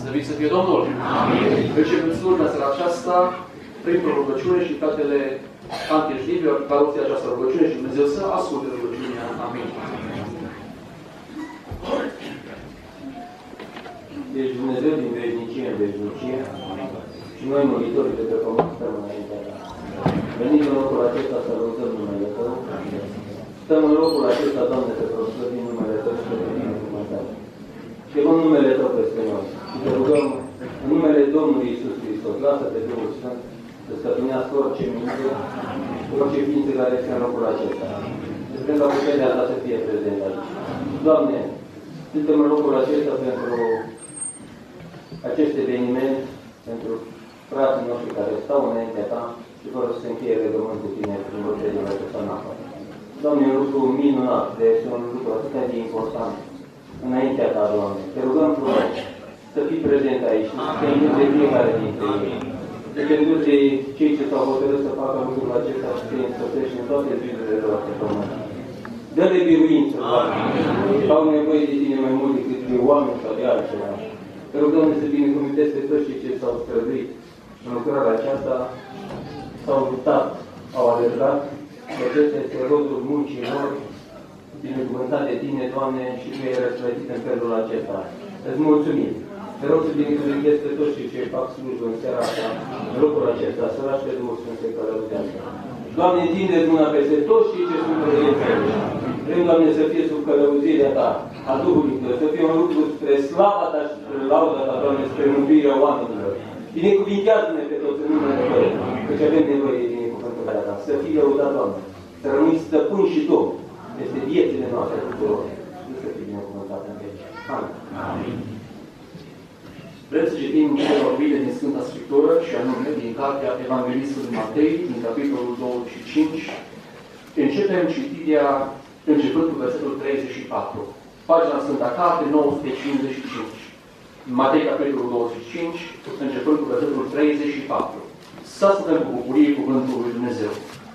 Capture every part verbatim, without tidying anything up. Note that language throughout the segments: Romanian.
Slăvit să fie Domnul! Amin! Începem slujba seara aceasta printr-o rugăciune și fratele Antișliviu va rosti această rugăciune și Dumnezeu să asculte rugăciunea. Amin! Ești Dumnezeu din veșnicie în veșnicie și noi, muritorii de pe pământ, stăm înaintea Ta. Veniți în locul acesta să rugăm numele Tău. Stăm în locul acesta, Doamne, să proslăvim numele Tău și să te binecuvântăm. Chemăm numele Tău peste noi și te rugăm în numele Domnului Iisus Hristos. Lasă-te Duhul Sfânt să stăpânească orice minte, orice ființă care este în locul acesta. Să vrem la puterea Ta să fie prezent aici. Doamne, suntem în locul acesta pentru acest eveniment, pentru frații noștri care stau înaintea Ta și vor să se încheie legământ cu Tine prin botezul acesta în apă. Doamne, un lucru minunat, de este un lucru atât de important înaintea Ta, Doamne. Te rugăm frumos să fii prezent aici, să te înduci de fiecare dintre ei, să te înduci de cei ce s-au hotărât să facă lucrul acesta și să te înstătești în toate zilele lor pe pământ. Dă-le biruință, Doamne, au nevoie de Tine mai mult decât de oameni sau de altceva. Te rugăm să binecuvântezi pe toți cei ce s-au străduit în lucrarea aceasta, s-au luptat, au alergat, și acesta este rodul muncii lor, binecuvântat de Tine, Doamne, și Tu ai răsplătit în felul acesta. Îți mulțumim. Te rog să binecuvântezi pe toți cei ce fac slujbă în seara asta, în locul acesta, să lași pe Duhul Sfânt să-i călăuzească. Doamne, întinde-ți mâna peste toți cei ce sunt prezenți aici. Vrem, Doamne, să fie sub călăuzirea Ta, a Duhului Tău, să fie un lucru spre slava Ta și spre lauda Ta, Doamne, spre mântuirea oamenilor. Binecuvintează-ne pe toți în numele Tău, căci avem nevoie de binecuvântarea Ta. Să fii lăudat, Doamne, să rămâi stăpân și Domn peste viețile noastre tuturor. Nu să fii binecuvântat în veci. Amin. Amin. Vrem să citim cele vorbite din Sfânta Scriptură și anume din cartea Evanghelistului Matei, din capitolul douăzeci și cinci. Începem citirea începând cu versetul treizeci și patru. Pagina Sfânta Carte, nouă sute cincizeci și cinci. Matei, capitolul douăzeci și cinci, începând cu versetul treizeci și patru. Să ascultăm cu bucurie cuvântul lui Dumnezeu.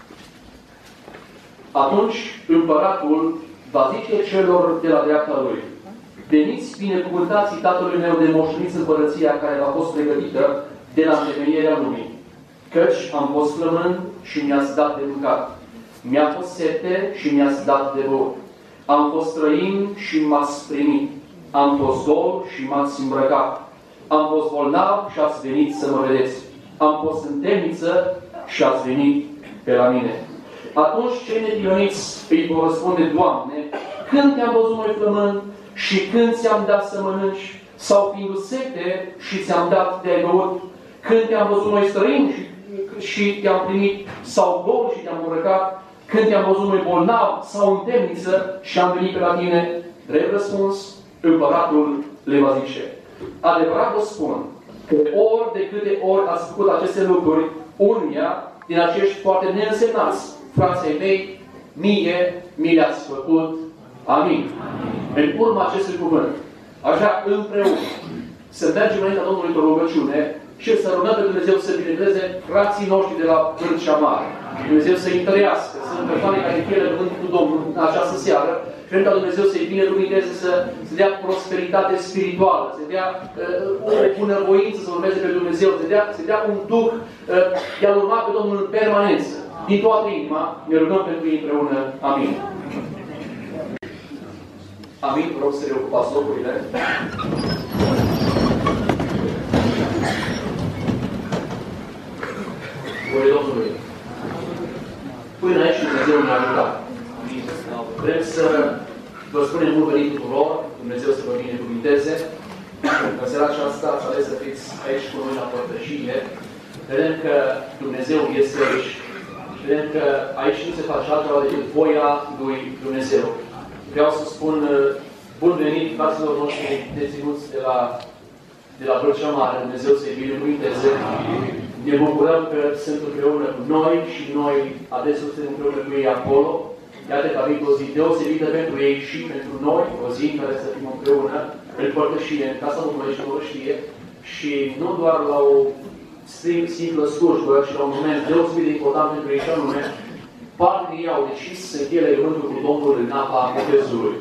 Atunci, împăratul va zice celor de la dreapta lui: veniți, binecuvântații Tatălui meu de moșteniți împărăția care v-a fost pregătită de la întemeierea lumii. Căci am fost flămând și mi-ați dat de mâncat. Mi-a fost sete și mi-ați dat de băut. Am fost străin și m-ați primit. Am fost gol și m-ați îmbrăcat. Am fost bolnav și ați venit să mă vedeți. Am fost în temniță și ați venit pe la mine. Atunci cei neprioniți îi vor răspunde: Doamne, când te-am văzut noi flămând și când ți-am dat să mănânci, sau fiindu sete și ți-am dat de băut, când te-am văzut noi străini și, și te-am primit, sau gol și te-am îmbrăcat, când te-am văzut noi bolnav sau în temniță și am venit pe la tine? Drept răspuns, împăratul le va zice: adevărat vă spun că ori de câte ori ați făcut aceste lucruri unuia din acești foarte neînsemnați frații mei, mie mi le-ați făcut. Amin. În urma acestui cuvânt, aș vrea împreună să mergem înaintea Domnului într-o rugăciune și să rugăm pe Dumnezeu să binecuvânteze frații noștri de la Vârcea Mare. Dumnezeu să-i întărească, să sunt persoane care fie legământ cu Domnul în această seară. Vrem ca Dumnezeu să-i binecuvânteze, să, să dea prosperitate spirituală, să dea uh, o bunăvoință să urmeze pe Dumnezeu, să dea, să dea un duh uh, de a urma pe Domnul în permanență. Din toată inima, ne rugăm pentru ei împreună. Amin. Amin. Vă rog să reocupați locurile. Voie Domnului. Până aici Dumnezeu ne-a ajutat. Vrem să vă spunem mult venit tuturor. Dumnezeu să vă binecuvinteze. În seara aceasta ați ales să fiți aici cu noi la părtășie. Vedem că Dumnezeu este aici. Vedem că aici nu se face altceva decât voia lui Dumnezeu. Vreau să spun bun venit fraților noștri deținuți de la, de la Vârcea Mare. Dumnezeu să-i binecuvinteze. Ne bucurăm că sunt împreună cu noi și noi adesea suntem împreună cu ei acolo. Iată că a venit o zi deosebită pentru ei și pentru noi, o zi în care să fim împreună în părtășie, în Casa Domnului și Părtășie, și nu doar la o simplă slujbă, ci la un moment deosebit de important pentru ei, și anume, parte ei au decis să încheie legământul cu Domnul în apa botezului.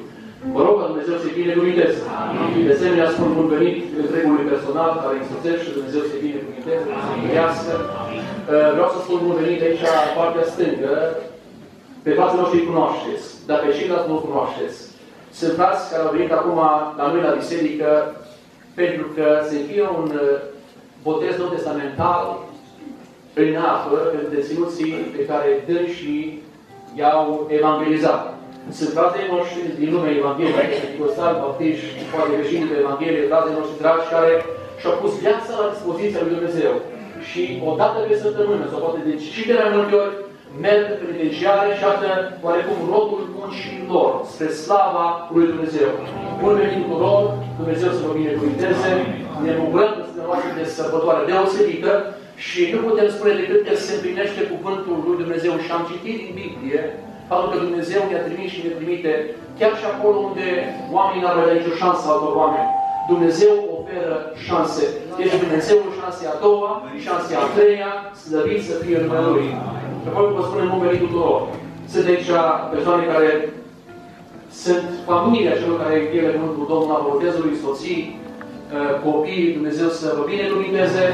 Vă rog ca Dumnezeu să-i binecuvinteze. De asemenea, spun bun venit întregului personal care îi însoțește și Dumnezeu să-i binecuvinteze, să-i iubească. Vreau să spun bun venit aici, în partea stângă. Pe frații noștri îi cunoașteți, dar pe ceilalți nu cunoașteți. Sunt frați care au venit acum la noi la biserică pentru că se fie un botez nou testamental în apă pentru deținuții pe care dânsii i-au evangelizat. Sunt frații noștri din lumea Evangheliei, Pentecostali, Baptiști, poate vecinii pe Evanghelie, frații noștri dragi, care și-au pus viața la dispoziția lui Dumnezeu. Și odată pe săptămână, sau poate de și de mai multe ori, merg pe penitenciare și atât oarecum rodul muncii lor, spre slava lui Dumnezeu. Bun venit tuturor, Dumnezeu să vă binecuvinteze, ne bucurăm că suntem noastră de sărbătoare deosebită și nu putem spune decât că se împlinește cuvântul lui Dumnezeu și am citit din Biblie faptul că Dumnezeu ne-a trimis și ne trimite chiar și acolo unde oamenii n-ar avea nicio șansă altor oameni. Dumnezeu oferă șanse. Este Dumnezeul șanse a doua, șanse a treia, slăvit să fie numele Lui. Și apoi vă spunem bun venit tuturor. Sunt aici persoane care sunt familia celor care încheie legământul cu Domnul al botezului, soții, copii, Dumnezeu să vă binecuvinteze.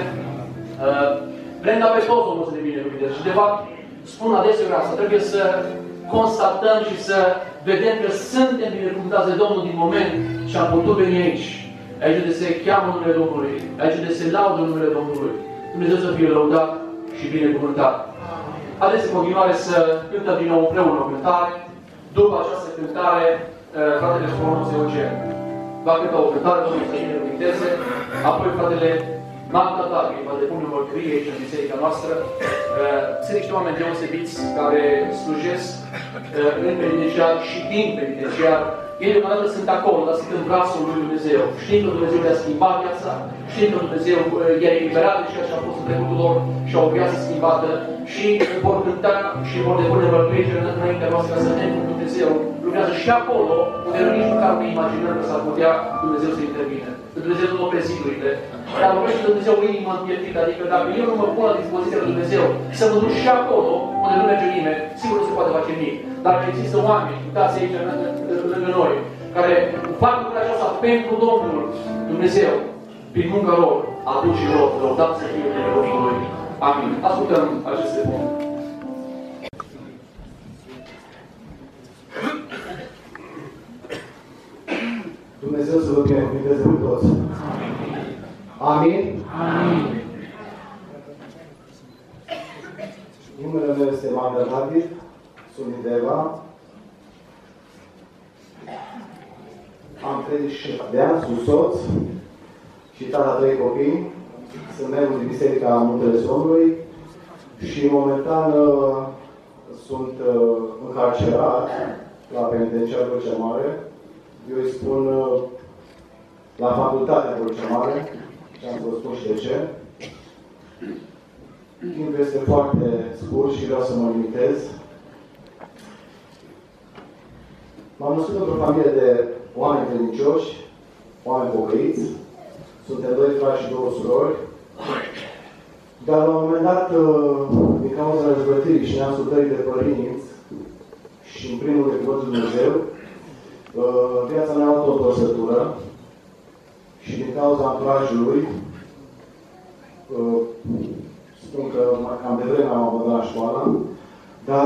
Vrem ca pe toți Domnul să ne binecuvinteze. Și de fapt, spun adeseori asta, trebuie să constatăm și să vedem că suntem binecuvântați de Domnul din moment ce am putut veni aici. Aici de se cheamă numele Domnului, aici de se laudă numele Domnului. Dumnezeu să fie lăudat și binecuvântat. Haideți în continuare să cântăm din nou împreună o cântare. După această cântare, fratele Sfântul Eugen va cânta o cântare, Domnul să binecuvinteze, apoi fratele Magda Taghi va depune o mărturie aici în biserica noastră. Sunt niște oameni deosebiți care slujesc în penitenciar și din penitenciar. Ei deocamdată sunt acolo, dar sunt în brațul lui Dumnezeu. Știm că Dumnezeu le-a schimbat viața, știm că Dumnezeu i-a eliberat de ceea ce a fost în trecutul lor și au o viață schimbată și vor cânta și vor depune mărturie înaintea noastră ca să vedem cum Dumnezeu lucrează și acolo, unde nu nici măcar nu imaginăm că s-ar putea Dumnezeu să intervine. Dumnezeu nu opre zidurile. Dar vorbește Dumnezeu o inimă împietrită, adică dacă eu nu mă pun la dispoziția lui Dumnezeu să mă duc și acolo, unde nu merge nimeni, sigur nu se poate face nimic. Dar există oameni, uitați aici lângă noi, care fac lucrarea aceasta pentru Domnul Dumnezeu, prin munca lor, aduce lor, lăudați să fie de Domnului. Amin. Ascultăm aceste puncte. Dumnezeu să vă binecuvânteze pe toți. Amin? Amin. Numele meu este Magda Taghi, sunt din Deva. Am treizeci și șapte de ani, sunt soț și tata trei copii. Sunt membru din Biserica Muntele Somnului și momentan sunt încarcerat la penitenciarul cel mare. Eu îi spun la facultatea Vârcea Mare și am să vă spun și de ce. Timpul este foarte scurt și vreau să mă limitez. M-am născut într-o familie de oameni credincioși, oameni pocăiți. Suntem doi frați și două surori. Dar la un moment dat, din cauza răzbătirii și neascultării de părinți și în primul de cuvântul Dumnezeu, viața mea a luat o întorsătură și din cauza anturajului spun că cam de vreme am abandonat școala, dar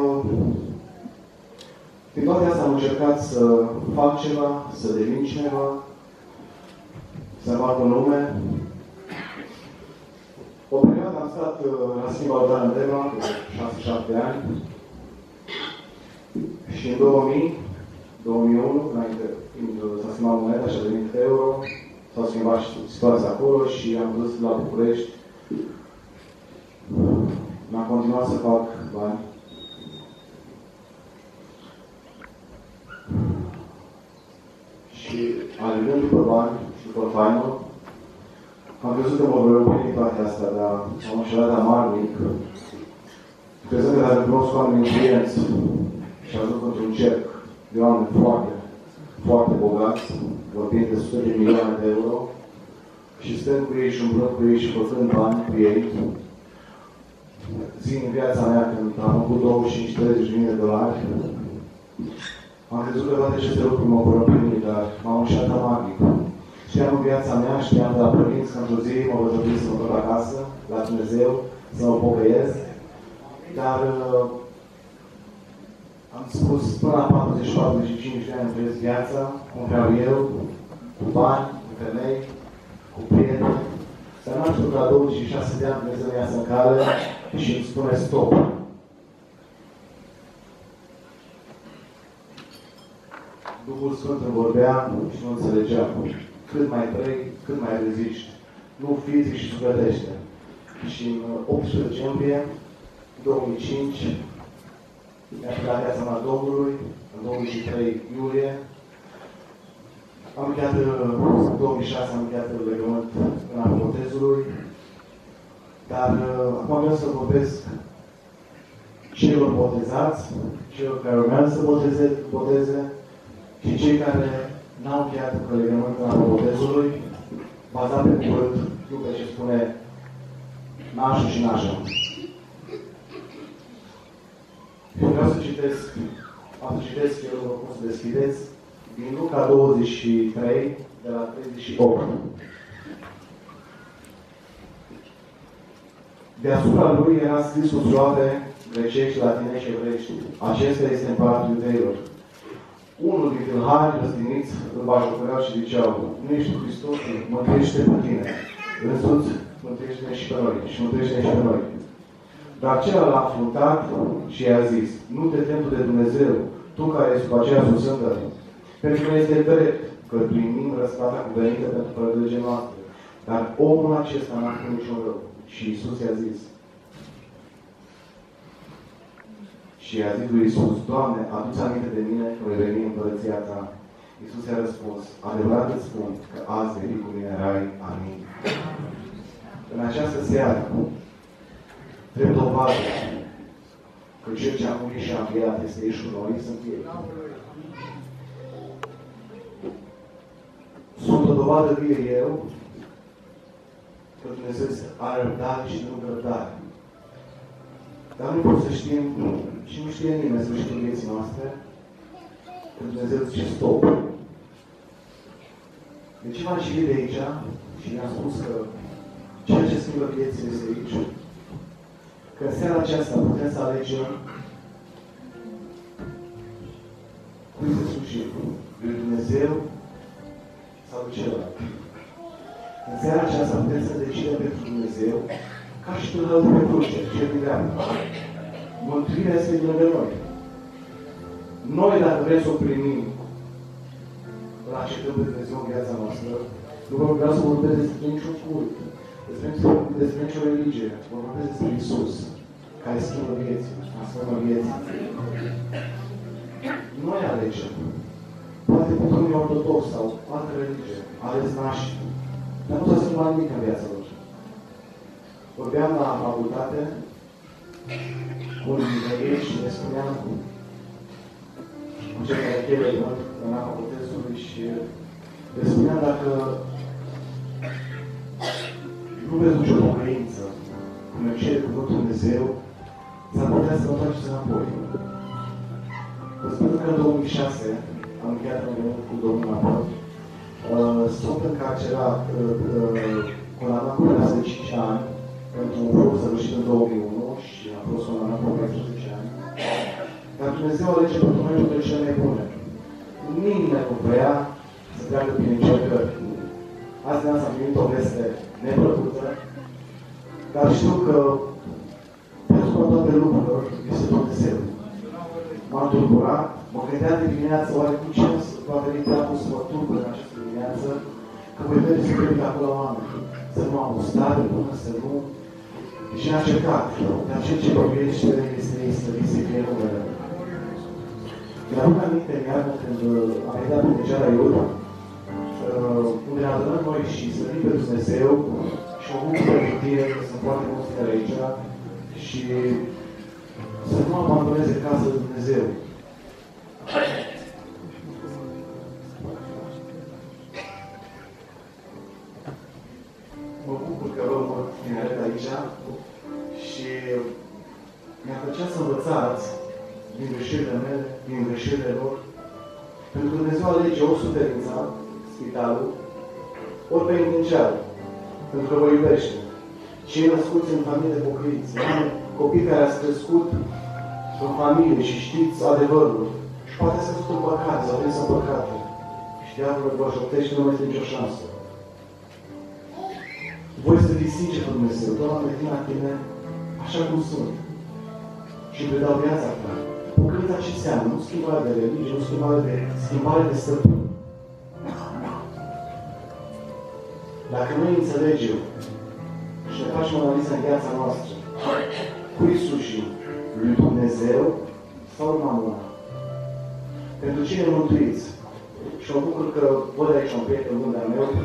din toate astea am încercat să fac ceva, să devin cineva, să-mi fac un nume. O perioadă am stat la schimb altar în Deva, de șase șapte ani, și în două mii, două mii unu, când s-a schimbat moneda și a devenit euro, s-a schimbat situația acolo și am dus la București. M-am continuat să fac bani. Și alergând după bani și după faimă, am crezut că mă voi opri toate astea, dar am înșelat amarnic, crezând că dacă cunosc oameni influenți și ajung într-un cerc de oameni foarte, foarte bogați, vorbind de sute de milioane de euro, și stând cu ei și umblând cu ei și făcând bani cu ei, zi în viața mea când am avut douăzeci și cinci treizeci de mii de dolari, Am crezut că toate aceste lucruri mă vor împlini, dar m-am înșelat amarnic. Știam în viața mea, știam de la părinți că într-o zi mă voi trebui să mă duc acasă, la Dumnezeu, să mă pocăiesc. Dar uh, am spus, până la patruzeci patruzeci și cinci de ani îmi trăiesc viața, cum vreau eu, cu bani, cu femei, cu prieteni. Dar n-am știut că la douăzeci și șase de ani Dumnezeu mi iasă în cale și îmi spune stop. Duhul Sfânt îmi vorbea și nu înțelegeam. Cât mai trăi, cât mai reziști. Nu fizic și sufletește. Și în optsprezece decembrie două mii cinci mi-am dat viața la Domnului, în douăzeci și trei iulie. Am încheiat, în două mii șase am încheiat legământ în apă botezului. Dar acum vreau să vorbesc celor botezați, celor care urmează să boteze, boteze și cei care n-au încheiat legământ în apă botezului, bazat pe cuvânt, nu pe ce spune nașul și nașa. Eu vreau să citesc, am să citesc, eu vă propun să deschideți, din Luca douăzeci și trei, de la treizeci și opt. Deasupra lui era scris cu sloave grecești, latine și evreiești. Acesta este împăratul iudeilor. Unul din tâlharii răstiniți îl bajocoreau și ziceau: nu ești Hristos, mântuiește pe tine. Însuți, mântuiește-ne și pe noi. Și mântuiește-ne și pe noi. Dar celălalt l-a înfruntat și i-a zis: nu te temi de Dumnezeu, tu care ești cu aceea susândă. Pentru că este drept că primim răsplata cuvenită pentru părădăgea noastră. Dar omul acesta n-a făcut niciun rău. Și Iisus i-a zis. Și i-a zis lui Iisus: Doamne, adu-ți aminte de mine că voi veni în împărăția ta. Iisus i-a răspuns: adevărat îți spun că azi vei fi cu mine în rai. Amin. În această seară, trebuie dovadă că cel ce a murit și a înviat este Iisus noi, sunt ei. Sunt o dovadă vie eu că Dumnezeu are răbdare și nu răbdare. Dar nu pot să știm și nu știe nimeni să știe vieții noastre că Dumnezeu zice stop. De ce m-am citit de aici și mi-am spus că ceea ce schimbă vieții este aici. Că în seara aceasta putem să alegem cui să slujim, lui Dumnezeu sau lui celălalt. În seara aceasta putem să decidem pentru Dumnezeu ca și tânărul de pe cruce, cel din dreapta. Mântuirea este lângă noi. Noi, dacă vrem să o primim, îl acceptăm pe Dumnezeu în viața noastră, nu vă vreau să vorbesc despre niciun cult, despre, despre nicio religie, vă vorbesc despre Iisus, care schimbă vieții, transformă vieții. Noi alegem. Poate pentru unii ortodox sau altă religie, ales nași, dar nu s-a schimbat nimic în viața lor. Vorbeam la facultate cu unii dintre ei și ne spuneam cu cei care cheie în apa botezului și le spuneam dacă nu vezi nicio pocăință, cum ne cere cuvântul Dumnezeu, s-ar putea să vă faceți înapoi. Vă spun că în două mii șase am încheiat în legământ cu domnul Apă. Uh, sunt încarcerat, uh, uh, condamnat cu pedeapsă de cinci ani pentru un prob săvârșit în două mii unu și am fost condamnat cu paisprezece ani. Dar Dumnezeu alege pentru noi toate cele mai bune. Nimeni nu vrea să treacă prin încercări. Azi de azi am primit o veste neplăcută, dar știu că pentru toate lucrurile este Dumnezeu. M-am tulburat, mă gândeam de dimineață, oare cu ce va veni teatrul să mă tulbure în această dimineață, că voi merge să plec acolo la oameni, să nu am gustat, până să nu. Și am încercat, dar cel ce vorbește este istărit să fie numele. Mi-aduc aminte în iarnă când am venit pe Degeala Iud, unde ne adunăm noi și slăvim pe Dumnezeu și mă bucur pentru tine, că sunt foarte mulți de aici și să nu abandoneze casa de Dumnezeu. Mă bucur că vă mă tineret aici și mi-a plăcea să învățați din greșelile mele, din greșelile lor Pentru că Dumnezeu alege ori suferința, spitalul, ori penitenciarul, pentru că vă iubește. Cei născuți în familie pocăiți, copii care ați crescut în familie și știți adevărul, și poate să sunt în păcate, sau să în păcate. Și diavolul vă șoptește, nu mai este nicio șansă. Voi să fiți sinceri cu Dumnezeu, Doamne, vin la tine așa cum sunt. Și îmi predau viața ta. Pocăința ce înseamnă? Nu schimbare de religie, nu schimbare de, schimbare de stăpân. Dacă noi înțelegem și ne facem analiză în viața noastră, cui slujim? Lui Dumnezeu sau lui Mamona? Pentru cine mântuiți? Și mă bucur că văd aici un prieten bun de-al meu,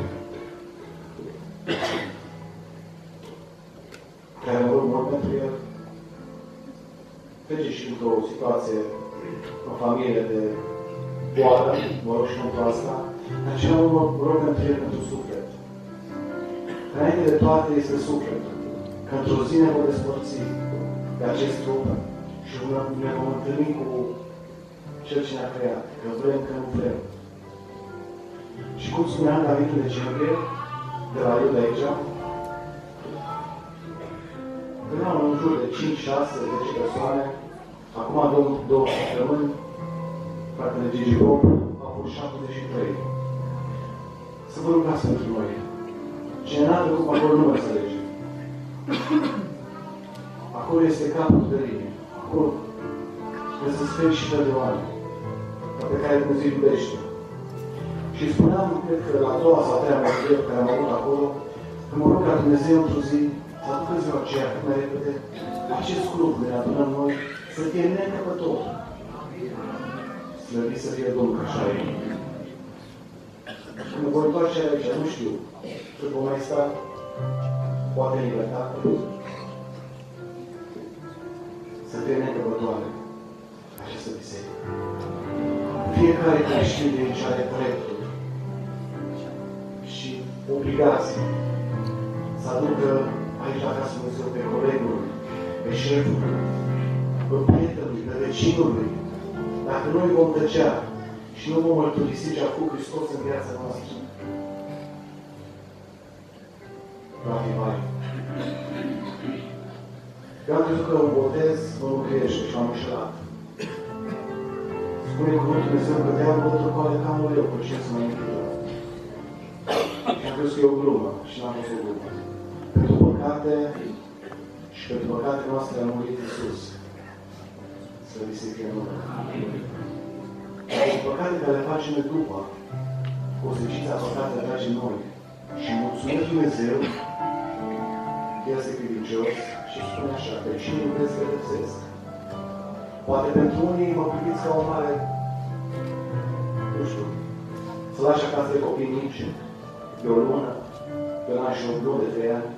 care mă rog mult pentru el, trece și într-o situație, o familie de boală, mă rog și pentru asta, dar ce mă rog pentru el pentru suflet. Înainte de toate este sufletul, că într-o zi ne vom despărți de acest trup și ne vom întâlni cu Cel ce ne-a creat, că vrem, că nu vrem. Și cum spuneam, la venit în decembrie, de la eu de aici, veneam în jur de cinci, șase, zece persoane, acum două, două săptămâni, fratele Gigi Bob, a fost șaptezeci și trei. Să vă rugați pentru noi. Cine n-a trecut acolo nu mă înțelege. Acolo este capul de linie. Acolo trebuie să speri și fel de oameni, pe care Dumnezeu iubește. Și spuneam, cred că la a doua sau a treia măsură care am avut acolo, că mă rog ca Dumnezeu într-o zi să aducă ziua aceea cât mai repede acest grup de ne adunăm noi să fie necăpător. Slăvit să fie Domnul, că așa e. Când mă voi întoarce aici, nu știu, cât vom mai sta, poate în libertate, să fie necăpătoare această biserică. Fiecare creștin de aici are dreptul și obligații să aducă aici acasă Dumnezeu pe colegul, pe șeful, pe prietenului, pe vecinului. Dacă noi vom tăcea și nu vom mărturisi ce a făcut Hristos în viața noastră, va fi mai. Eu am crezut că un botez mă mâncăiește și m-am înșelat. Spune cuvântul Dumnezeu că diavolul într-o coale ca un leu, pe cine să mă închidă. Și am crezut că e o glumă și n-am fost o glumă. Pentru păcate și pentru păcate noastre a murit Iisus. Slăvit să fie numele. Pentru păcate care le facem după, consecința păcatele le facem noi. Și mulțumesc Dumnezeu, El este credincios și spune așa, pe cine iubesc pedepsesc. Poate pentru unii mă priviți ca o mare, nu știu, să lași acasă de copii mici, de o lună, de la și o lună de trei ani.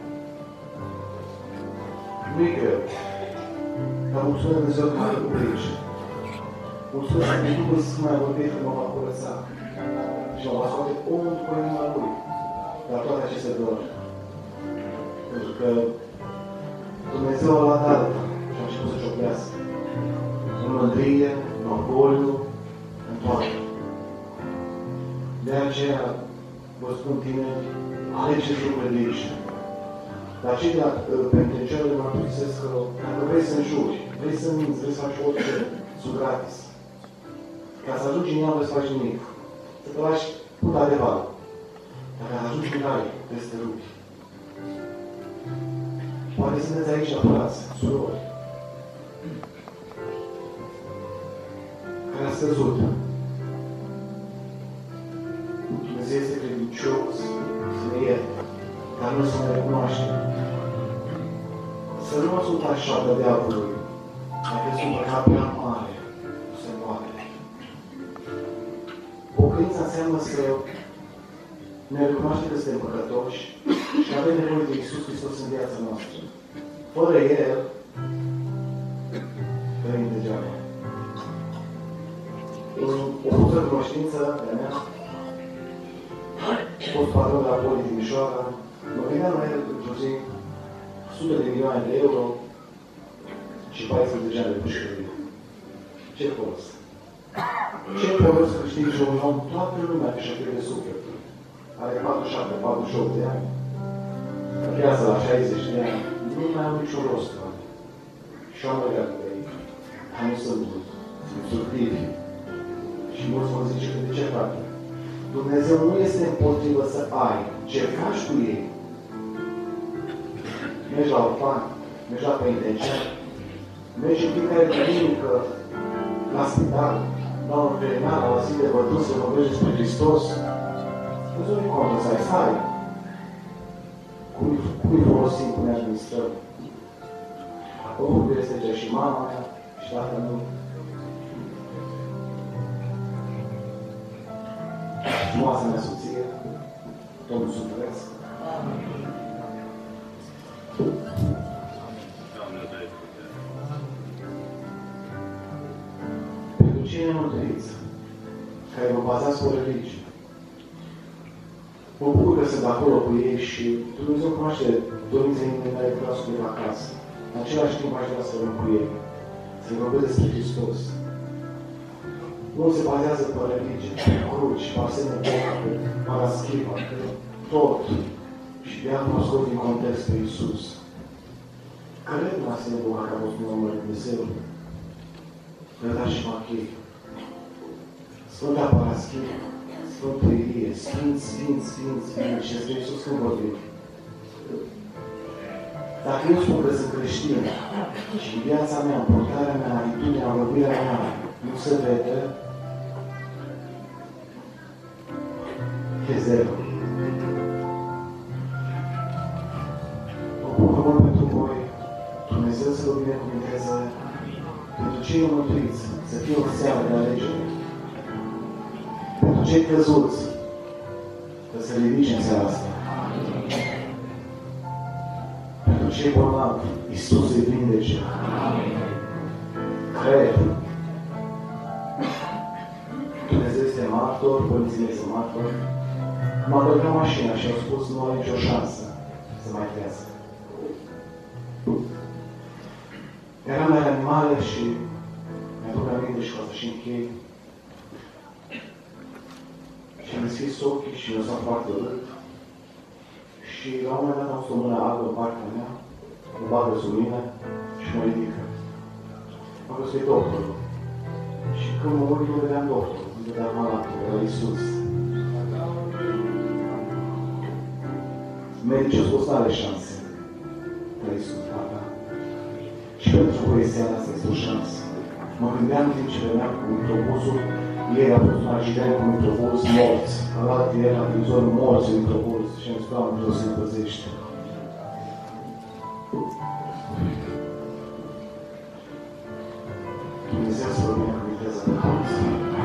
Nu-i greu. Dar mulțumesc Dumnezeu că m-a făcut aici. Mulțumesc că Duhul Sfânt m-a vorbit că mă va curăța. Și mă va scoate omul după inima Lui. Dar toate aceste dor. Pentru că Dumnezeu a luat altă și a început să cioclească. În mândrie, în orgoliu, în toate. De aceea, vă spun tineri, alegeți lucrurile de aici. Dar cei de la penitenciarele mă mărturisesc că dacă vrei să înjuri, vrei să minți, vrei să faci orice, sunt gratis. Ca să ajungi în ea, nu vrei să faci nimic. Să te lași până adevăr. Dar ca să ajungi în rai, trebuie să te rupi. Poate sunteți aici, frați, surori, care a scăzut. Dumnezeu este credincios, să ne ierte, dar nu să ne recunoaște. Să nu ascultați șaptea diavolului, dacă este un păcat prea mare, nu se poate. Pocăința înseamnă să ne recunoaște că suntem păcătoși și că avem nevoie de Iisus Hristos în viața noastră. Fără El, venim degeaba. O fusă cunoștință de-a mea, fost patron de la Poli Timișoara, mă gândeam la el într-o zi sute de milioane de euro și paisprezece ani de pușcărie. Ce folos? Ce povesti câștigi un om, toată lumea își de suflet. Are patruzeci și șapte, patruzeci și opt de ani. Viața la șaizeci de ani. Nu mai au niciun rost. Și omul leagă de ei. Dar nu sunt instructivi. Și mulți vor zice că de ce fac? Dumnezeu nu este împotrivă să ai. Ce faci cu ei? Mergi la orfan, mergi la penitenciar, mergi în fiecare duminică la spital, la un veterinar, la o zi de bătut, să vorbești despre Hristos. Dumnezeu nu-i contă să ai, stai. Cum-i folosim, cum ne administrăm? Omul este cea și mama mea, și tatăl meu. Frumoasa mea soție, Domnul Sufăresc. Pentru cei nemântuiți, care vă bazați pe religie, mă bucur că sunt acolo cu ei și Dumnezeu cunoaște dorința inimii mele, vreau să plec acasă. În același timp aș vrea să rămân cu ei, să-i vorbesc despre Hristos. Nu se bazează pe religie, pe cruci, pe Arsene Boca, pe Paraschiva, pe tot. Și de acum scot din context pe Iisus. Cred în Arsene Boca că a fost un om al Dumnezeu. Dar și Machei. Sfânta Paraschiva, Sfântul Ilie, Sfânt, Sfânt, Sfânt, Sfânt, și despre Iisus când vorbim. Dacă eu spun că sunt creștin și în viața mea, în purtarea mea, în atitudinea, în vorbirea mea, nu se vede, e zero. Mă bucur mult pentru voi, Dumnezeu să vă binecuvânteze, pentru cei mântuiți, să fie o seară de alegere. Pentru cei căzuți, să se ridice în seara asta. Pentru cei bolnavi, Iisus îi vindece. Cred. Dumnezeu este martor, părinții este martor. M-a băgat mașina și au spus nu are nicio șansă să mai trăiască. Eram la animale și mi-aduc aminte și ca să și închei. Și am deschis ochii și mi-a stat foarte urât. Și la un moment dat am fost o mână albă în partea mea, mă bagă sub mine și mă ridică. Am văzut că e doctorul. Și când mă uit, nu vedeam doctorul, nu vedeam malatul, era Iisus. Medicii au spus, n-are șanse. Dar Iisus, tata. Și pentru că este seara asta este o șansă. Mă gândeam în timp ce veneam cu microbuzul, ieri a fost un accident cu microbuz, morți. Am luat ieri la televizor morți în microbuz și am zis, Doamne, Dumnezeu să ne păzește. Dumnezeu să vă binecuvânteze pe toți.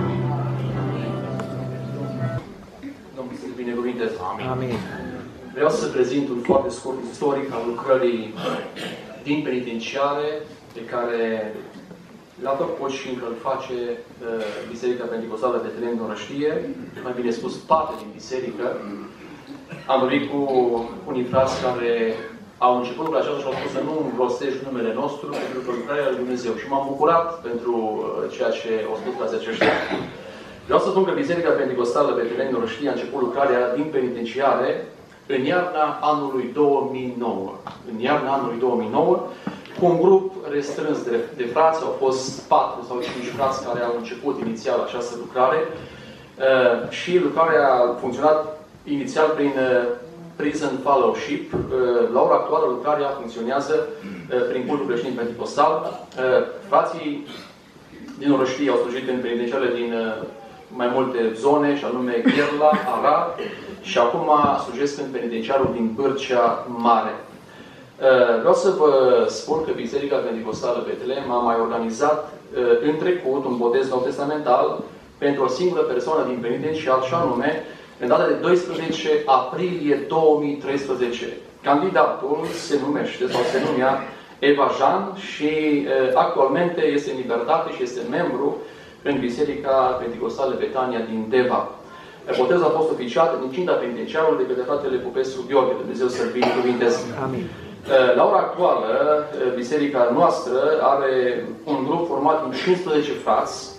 Domnul să-l binecuvânteze. Amin. Vreau să prezint un foarte scurt istoric al lucrării din penitenciare pe care la tot pot și încă îl face uh, Biserica Pentecostală de Betlehem din Orăștie, mai bine spus parte din biserică. Am vorbit cu unii frați care au început la aceasta și au spus să nu rostești numele nostru pentru că lucrarea lui Dumnezeu. Și m-am bucurat pentru uh, ceea ce au spus frații aceștia. Vreau să spun că Biserica Pentecostală de Betlehem din Orăștie a început lucrarea din penitenciare în iarna anului două mii nouă. În iarna anului două mii nouă, cu un grup restrâns de, de frați, au fost patru sau cinci frați care au început inițial această lucrare uh, și lucrarea a funcționat inițial prin uh, Prison Fellowship. Uh, la ora actuală lucrarea funcționează uh, prin cultul creștin pentecostal. Uh, frații din Orăștie au slujit în penitenciarele din uh, mai multe zone, și anume Gherla, Arad, și acum slujesc în penitenciarul din Bârcea Mare. Vreau să vă spun că Biserica Pentecostală Betlehem a mai organizat în trecut un botez nou-testamental pentru o singură persoană din penitenciar, și anume în data de doisprezece aprilie două mii treisprezece. Candidatul se numește sau se numea Eva Jean și actualmente este în libertate și este membru în Biserica Pentecostală Betania din Deva. Botezul a fost oficiat în incinta penitenciarului de către fratele Popescu Gheorghe. Dumnezeu să-l binecuvânteze. Amin. La ora actuală, biserica noastră are un grup format din cincisprezece frați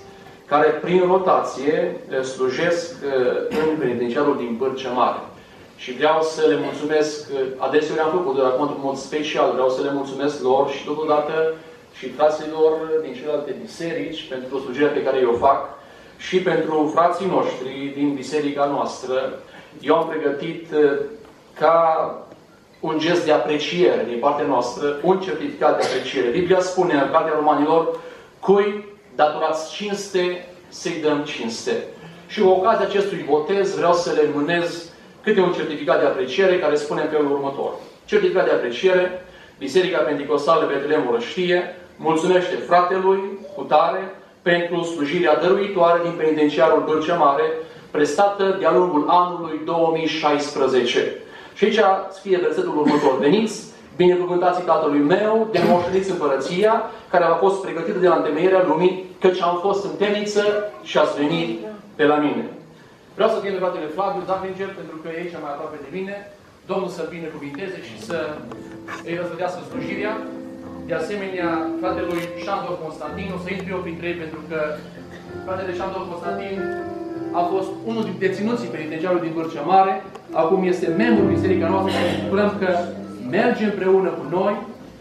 care prin rotație slujesc în penitenciarul din Bârcea Mare. Și vreau să le mulțumesc, adeseori am făcut, dar acum într-un mod special, vreau să le mulțumesc lor și totodată și fraților din celelalte biserici pentru slujirea pe care eu o fac și pentru frații noștri din biserica noastră. Eu am pregătit ca un gest de apreciere din partea noastră, un certificat de apreciere. Biblia spune în Cartea Romanilor, cui datorați cinste, să-i dăm cinste. Și cu ocazia acestui botez vreau să le înmânez câte un certificat de apreciere care spune în felul următor. Certificat de apreciere, Biserica Penticostală Betlehem Orăștie mulțumește fratelui cu tare pentru slujirea dăruitoare din penitenciarul Bârcea Mare, prestată de-a lungul anului două mii șaisprezece. Și aici scrie versetul următor. Veniți, binecuvântații Tatălui meu, de moșteniți împărăția, care a fost pregătită de la întemeierea lumii, căci am fost în temniță și ați venit pe la mine. Vreau să fie fratele Flaviu Davinger, pentru că e aici mai aproape de mine. Domnul să-l binecuvinteze și să îi răzvădească slujirea. De asemenea, fratelui Șandor Constantin, o să intru eu printre ei, pentru că fratele Șandor Constantin a fost unul dintre deținuții penitenciarului din Bârcea Mare. Acum este membru în biserica noastră și ne bucurăm că merge împreună cu noi.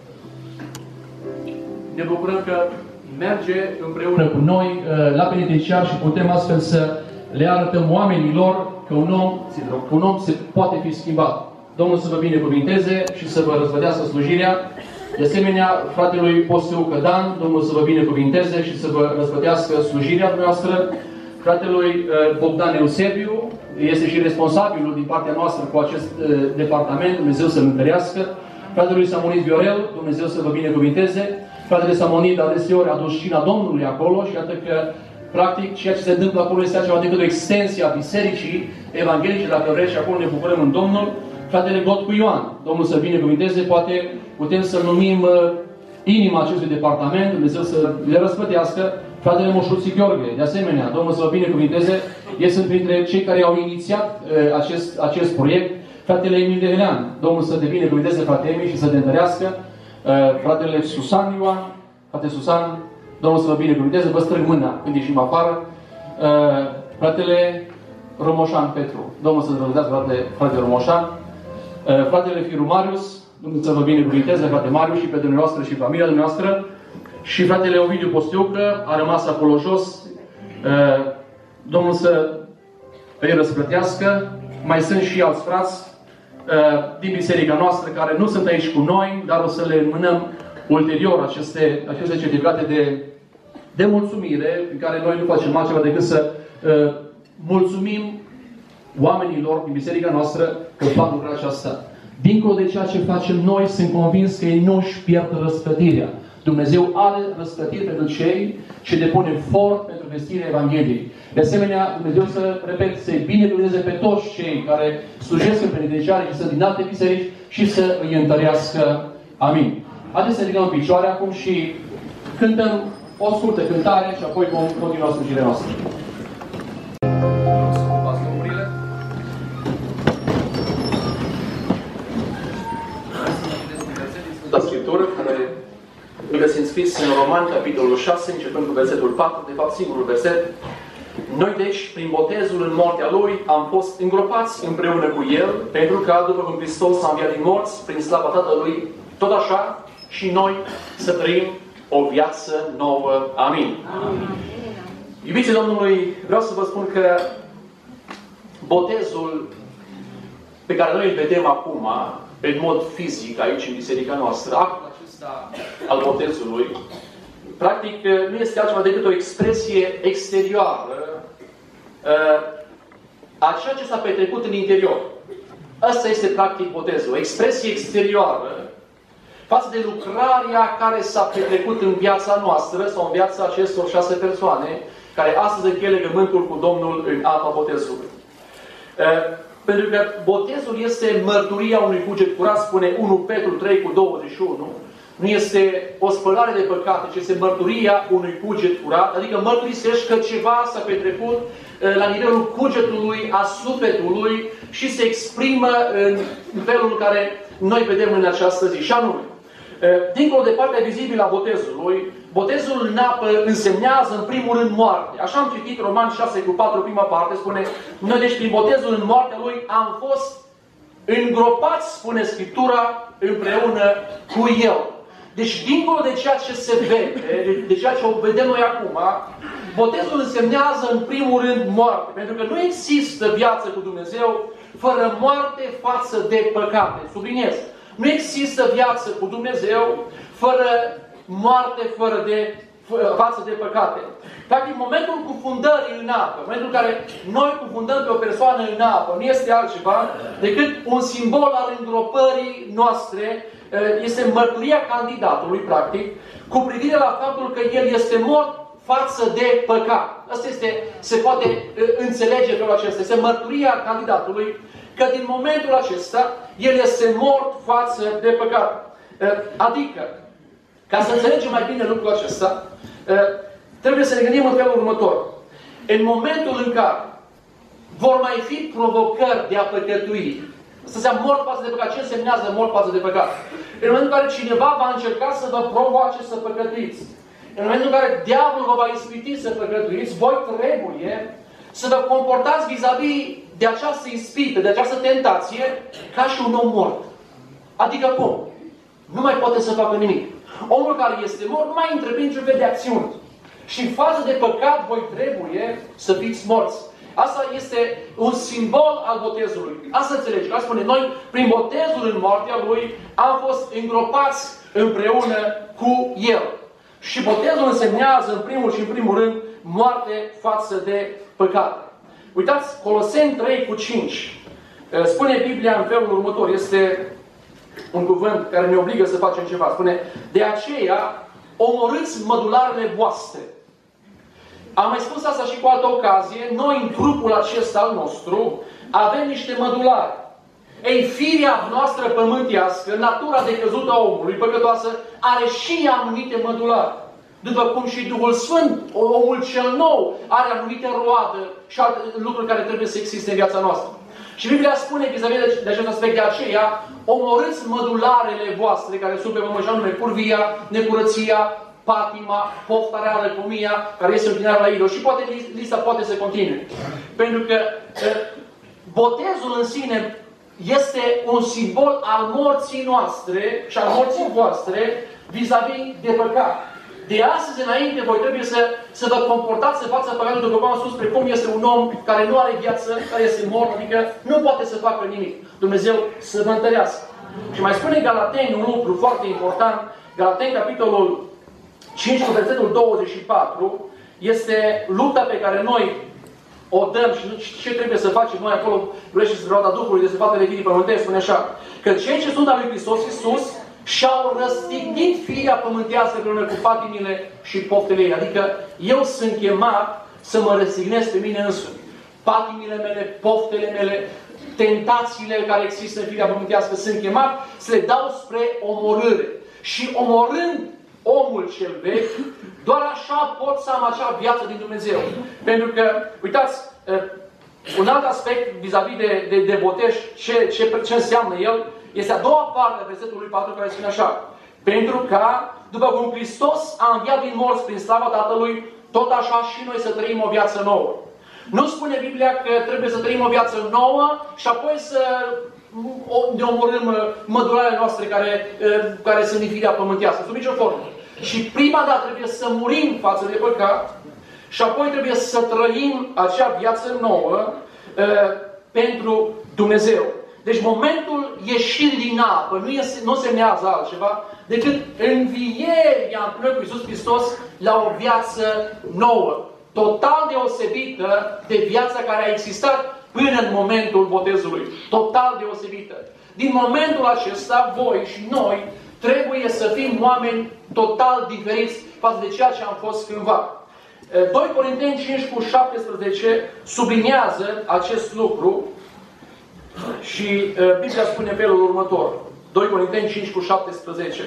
Ne bucurăm că merge împreună cu noi la penitenciar și putem astfel să le arătăm oamenilor că un om, că un om se poate fi schimbat. Domnul să vă binecuvinteze și să vă răzvădească slujirea. De asemenea, fratelui Postiu Cădan, Domnul să vă binecuvinteze și să vă răzvădească slujirea noastră. Fratelui Bogdan Eusebiu este și responsabilul din partea noastră cu acest departament. Dumnezeu să-l întărească. Fratelui Samonid Viorel, Dumnezeu să vă binecuvinteze. Fratele Samonid adeseori a dus cina Domnului acolo și iată că practic, ceea ce se întâmplă acolo este altceva decât o extensie a bisericii evanghelice, dacă vreți, și acolo ne bucurăm în Domnul. Fratele Gotcu Ioan, Domnul să binecuvinteze, poate putem să numim uh, inima acestui departament, Dumnezeu să le răspătească. Fratele Moșuții Gheorghe, de asemenea, Domnul să vă binecuvinteze, ei sunt printre cei care au inițiat uh, acest, acest proiect. Fratele Emil Dehelean, Domnul să te binecuvinteze, frate Emil, și să te întărească. Uh, fratele Susan Ioan, frate Susan, Domnul să vă binecuvinteze, vă strâng mâna când ieșim afară. Uh, fratele Romoșan Petru, Domnul să vă binecuvinteze, frate, frate Romoșan. Uh, fratele Firu Marius, Domnul să vă binecuvinteze, frate Marius, și pe dumneavoastră și familia dumneavoastră. Și fratele Ovidiu Postiucă a rămas acolo jos. Uh, Domnul să îi răsplătească. Mai sunt și alți frați uh, din biserica noastră care nu sunt aici cu noi, dar o să le înmânăm ulterior aceste, aceste certificate de, de mulțumire, în care noi nu facem altceva decât să uh, mulțumim oamenilor din biserica noastră că fac lucrarea aceasta. Dincolo de ceea ce facem noi, sunt convins că ei nu își pierd răsplătirea. Dumnezeu are răsplătire pentru cei ce depun efort pentru vestirea Evangheliei. De asemenea, Dumnezeu să, repet, să-i binecuvânteze pe toți cei care slujesc în penitenciare și sunt din alte biserici și să îi întărească. Amin. Haideți să ne ridicăm în picioare acum și cântăm o scurtă cântare și apoi vom continua slujirea noastră. Sfânta Scriptură, care îl găsim scris în Roman, capitolul șase, începând cu versetul patru, de fapt singurul verset. Noi, deci, prin botezul în moartea Lui, am fost îngropați împreună cu El, pentru că, după cum Hristos a înviat din morți, prin slava Tatălui, tot așa și noi să trăim o viață nouă. Amin. Amin. Iubiții Domnului, vreau să vă spun că botezul pe care noi îl vedem acum, în mod fizic, aici în biserica noastră, actul acesta al botezului, practic nu este altceva decât o expresie exterioară a ceea ce s-a petrecut în interior. Asta este practic botezul, o expresie exterioară față de lucrarea care s-a petrecut în viața noastră sau în viața acestor șase persoane care astăzi încheie legământul cu Domnul în apa botezului. Pentru că botezul este mărturia unui cuget curat, spune unu Petru trei cu douăzeci și unu. Nu este o spălare de păcate, ci este mărturia unui cuget curat, adică mărturisești că ceva s-a petrecut la nivelul cugetului, a sufletului și se exprimă în felul în care noi vedem în această zi. Și anume, Dincolo de partea vizibilă a botezului, botezul în apă însemnează în primul rând moarte. Așa am citit Roman șase cu patru, prima parte, spune: noi deci prin botezul în moartea lui am fost îngropați, spune Scriptura, împreună cu El. Deci, dincolo de ceea ce se vede, de ceea ce o vedem noi acum, botezul însemnează în primul rând moarte. Pentru că nu există viață cu Dumnezeu fără moarte față de păcate. Subliniez. Nu există viață cu Dumnezeu fără moarte fără de, față de păcate. Practic, în momentul cufundării în apă, în momentul în care noi cufundăm pe o persoană în apă, nu este altceva decât un simbol al îngropării noastre, este mărturia candidatului, practic, cu privire la faptul că el este mort față de păcat. Asta este, se poate înțelege felul acesta. Este mărturia candidatului că din momentul acesta el este mort față de păcat. Adică, ca să înțelegem mai bine lucrul acesta, trebuie să ne gândim în felul următor. În momentul în care vor mai fi provocări de a păcătui, să înseamnă mort față de păcat. Ce însemnează mort față de păcat? În momentul în care cineva va încerca să vă provoace să păcătuiți, în momentul în care diavolul vă va ispiti să păcătuiți, voi trebuie să vă comportați vis-a-vis de această ispită, de această tentație, ca și un om mort. Adică cum? Nu mai poate să facă nimic. Omul care este mort nu mai întreprinde niciun fel de acțiuni. Și în față de păcat, voi trebuie să fiți morți. Asta este un simbol al botezului. Asta înțelegi. Asta spune, noi, prin botezul în moartea Lui, am fost îngropați împreună cu El. Și botezul însemnează, în primul și în primul rând, moarte față de păcat. Uitați, Coloseni trei cu cinci. Spune Biblia în felul următor. Este un cuvânt care ne obligă să facem ceva. Spune, de aceea, omorâți mădularele voastre. Am mai spus asta și cu altă ocazie. Noi, în grupul acesta al nostru, avem niște mădulari. Ei, firea noastră pământească, natura decăzută a omului, păcătoasă, are și anumite mădulari. După cum și Duhul Sfânt, omul cel nou, are anumite roadă și alte lucruri care trebuie să existe în viața noastră. Și Biblia spune, vis-a-vis de, de acest aspect, de aceea, omorâți mădularele voastre, care sunt pe pământ, și anume curvia, necurăția, patima, pofta reală, pomia, care este închinarea la idol. Și poate lista poate să continue. Pentru că botezul în sine este un simbol al morții noastre și al morții voastre vis-a-vis de păcat. De astăzi înainte, voi trebuie să, să vă comportați în fața păcatului, după cum am spus, precum este un om care nu are viață, care este mort, adică nu poate să facă nimic. Dumnezeu să vă întărească. Și mai spune Galateni un lucru foarte important. Galateni, capitolul cinci, versetul douăzeci și patru, este lupta pe care noi o dăm și ce trebuie să facem noi acolo, vrește să roada Duhului de săpate de vii pământești, spune așa, că cei ce sunt al lui Hristos Iisus și-au răstignit firea pământească împreună cu patimile și poftele ei. Adică eu sunt chemat să mă răstignesc pe mine însumi. Patimile mele, poftele mele, tentațiile care există în firea pământească, sunt chemat să le dau spre omorâre. Și omorând omul cel vechi, doar așa pot să am acea viață din Dumnezeu. Pentru că, uitați, un alt aspect vis-a-vis de, de, de botej, ce, ce, ce înseamnă el, este a doua parte a versetului patru care spune așa. Pentru ca, după cum Hristos a înviat din morți prin slava Tatălui, tot așa și noi să trăim o viață nouă. Nu spune Biblia că trebuie să trăim o viață nouă și apoi să ne omorâm mădularele noastre care, care sunt din firea pământească. Sub nicio formă. Și prima dată trebuie să murim față de păcat și apoi trebuie să trăim acea viață nouă uh, pentru Dumnezeu. Deci momentul ieșirii din apă nu, este, nu semnează altceva decât învierea împreună cu Iisus Hristos la o viață nouă. Total deosebită de viața care a existat până în momentul botezului. Total deosebită. Din momentul acesta, voi și noi trebuie să fim oameni total diferiți față de ceea ce am fost cândva. doi Corinteni cinci cu șaptesprezece subliniază acest lucru și Biblia spune felul următor. doi Corinteni cinci cu șaptesprezece.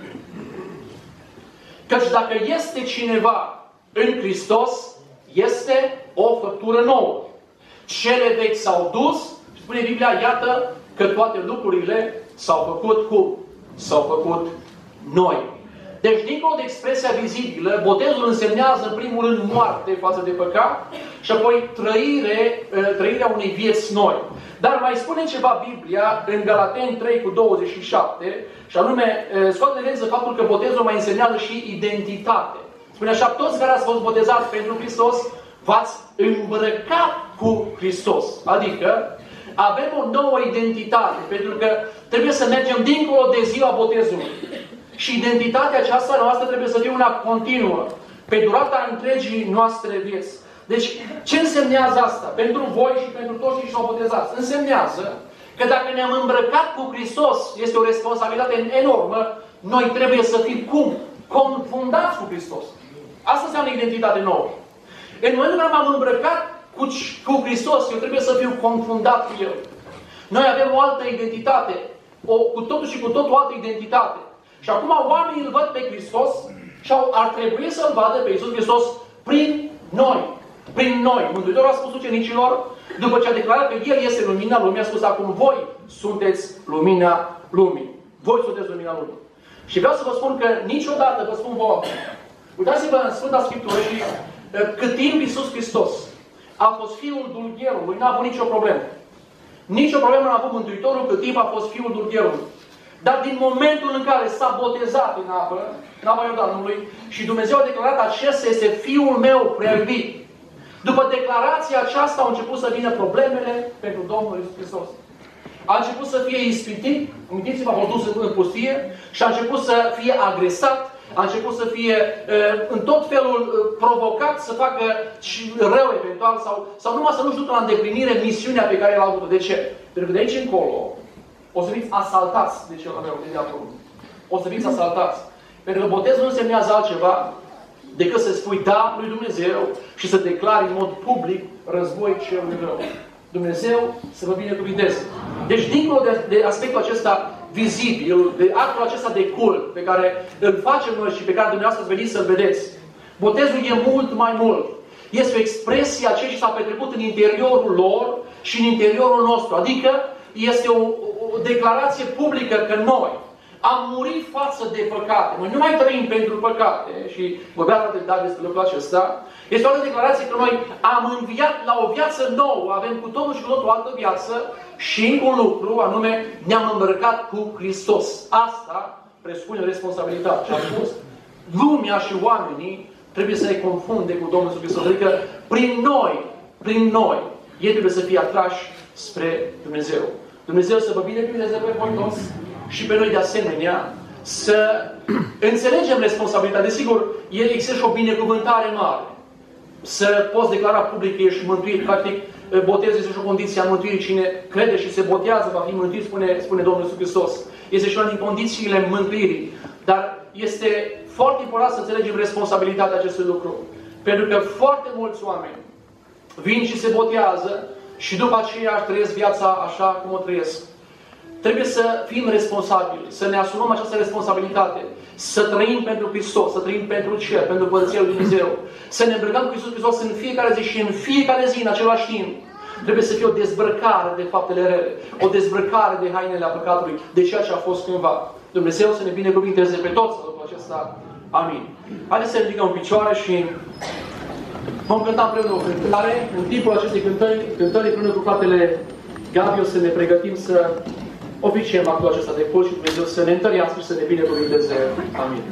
Căci dacă este cineva în Hristos, este o făptură nouă. Cele vechi s-au dus, spune Biblia, iată că toate lucrurile s-au făcut cum? S-au făcut noi. Deci, dincolo de expresia vizibilă, botezul însemnează, în primul rând, moarte față de păcat și apoi trăire, trăirea unei vieți noi. Dar mai spune ceva Biblia în Galateni trei cu douăzeci și șapte, și anume, scoate în evidență faptul că botezul mai însemnează și identitate. Spune așa, toți care ați fost botezați pentru Hristos, v-ați îmbrăcat cu Hristos. Adică, avem o nouă identitate, pentru că trebuie să mergem dincolo de ziua botezului. Și identitatea aceasta noastră trebuie să fie una continuă, pe durata întregii noastre vieți. Deci, ce însemnează asta? Pentru voi și pentru toți cei ce s-au botezat. Însemnează că dacă ne-am îmbrăcat cu Hristos, este o responsabilitate enormă, noi trebuie să fim cum? Confundați cu Hristos. Asta înseamnă identitate nouă. În momentul în care m-am îmbrăcat cu, cu Hristos, eu trebuie să fiu confundat cu El. Noi avem o altă identitate, o, cu totul și cu totul o altă identitate. Și acum oamenii îl văd pe Hristos și au, ar trebui să-L vadă pe Iisus Hristos prin noi. Prin noi. Mântuitorul a spus ucenicilor, după ce a declarat că El este lumina lumii, a spus acum voi sunteți lumina lumii. Voi sunteți lumina lumii. Și vreau să vă spun că niciodată, vă spun vouă, uitați-vă în Sfânta Scriptură și cât timp Iisus Hristos a fost Fiul Dulgherului, n-a avut nicio problemă. Nicio problemă n-a avut Mântuitorul cât timp a fost Fiul Dulgherului. Dar din momentul în care s-a botezat în apă, în apa Iordanului, și Dumnezeu a declarat, acesta este Fiul meu prea iubit. După declarația aceasta au început să vină problemele pentru Domnul Iisus Hristos. A început să fie ispitit, amintiți-vă, a fost dus în pustie și a început să fie agresat, a început să fie în tot felul provocat să facă rău eventual sau, sau numai să nu-și ducă la îndeplinire misiunea pe care l-a avut. De ce? Pentru că de aici încolo o să fiți asaltați de cel rău de acolo. O să fiți asaltați. Pentru că botezul nu însemnează altceva decât să spui da lui Dumnezeu și să declari în mod public război celui rău. Dumnezeu să vă binecuvinteze. Deci, dincolo de, de aspectul acesta vizibil, de actul acesta de cult pe care îl facem noi și pe care dumneavoastră ați venit să-l vedeți, botezul e mult mai mult. Este o expresie a ceea ce s-a petrecut în interiorul lor și în interiorul nostru. Adică este o, o declarație publică că noi am murit față de păcate. Noi nu mai trăim pentru păcate. Și vorbea de David despre lucrul acesta. Este o altă declarație că noi am înviat la o viață nouă. Avem cu totul și cu totul o altă viață. Și încă un lucru, anume, ne-am îmbrăcat cu Hristos. Asta presupune responsabilitate. Și am spus, lumea și oamenii trebuie să ne confunde cu Domnul Iisus Hristos. Adică prin noi, prin noi, ei trebuie să fie atrași spre Dumnezeu. Dumnezeu să vă binecuvânteze pe voi toți și pe noi de asemenea să înțelegem responsabilitatea. Desigur, există și o binecuvântare mare. Să poți declara public că ești mântuit. Practic, botezul este și o condiție a mântuirii. Cine crede și se botează va fi mântuit, spune, spune Domnul Iisus Hristos. Este și una din condițiile mântuirii. Dar este foarte important să înțelegem responsabilitatea acestui lucru. Pentru că foarte mulți oameni vin și se botează și după aceea trăiesc viața așa cum o trăiesc. Trebuie să fim responsabili, să ne asumăm această responsabilitate, să trăim pentru Hristos, să trăim pentru Cer, pentru Părăția lui Dumnezeu, să ne îmbrăcăm cu Iisus Hristos în fiecare zi și în fiecare zi, în același timp. Trebuie să fie o dezbrăcare de faptele rele, o dezbrăcare de hainele a păcatului, de ceea ce a fost cândva. Dumnezeu să ne binecuvinteze pe toți în lucrul acesta. Amin. Haideți să ridicăm în picioare și vom cânta împreună o cântare. În timpul acestei cântări, cântări împreună cu fratele Gabi, o să ne pregătim să oficiem actul acesta de cult și Dumnezeu să ne întărească și să ne binecuvinteze. Amin.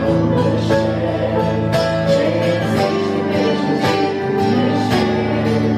Thank you.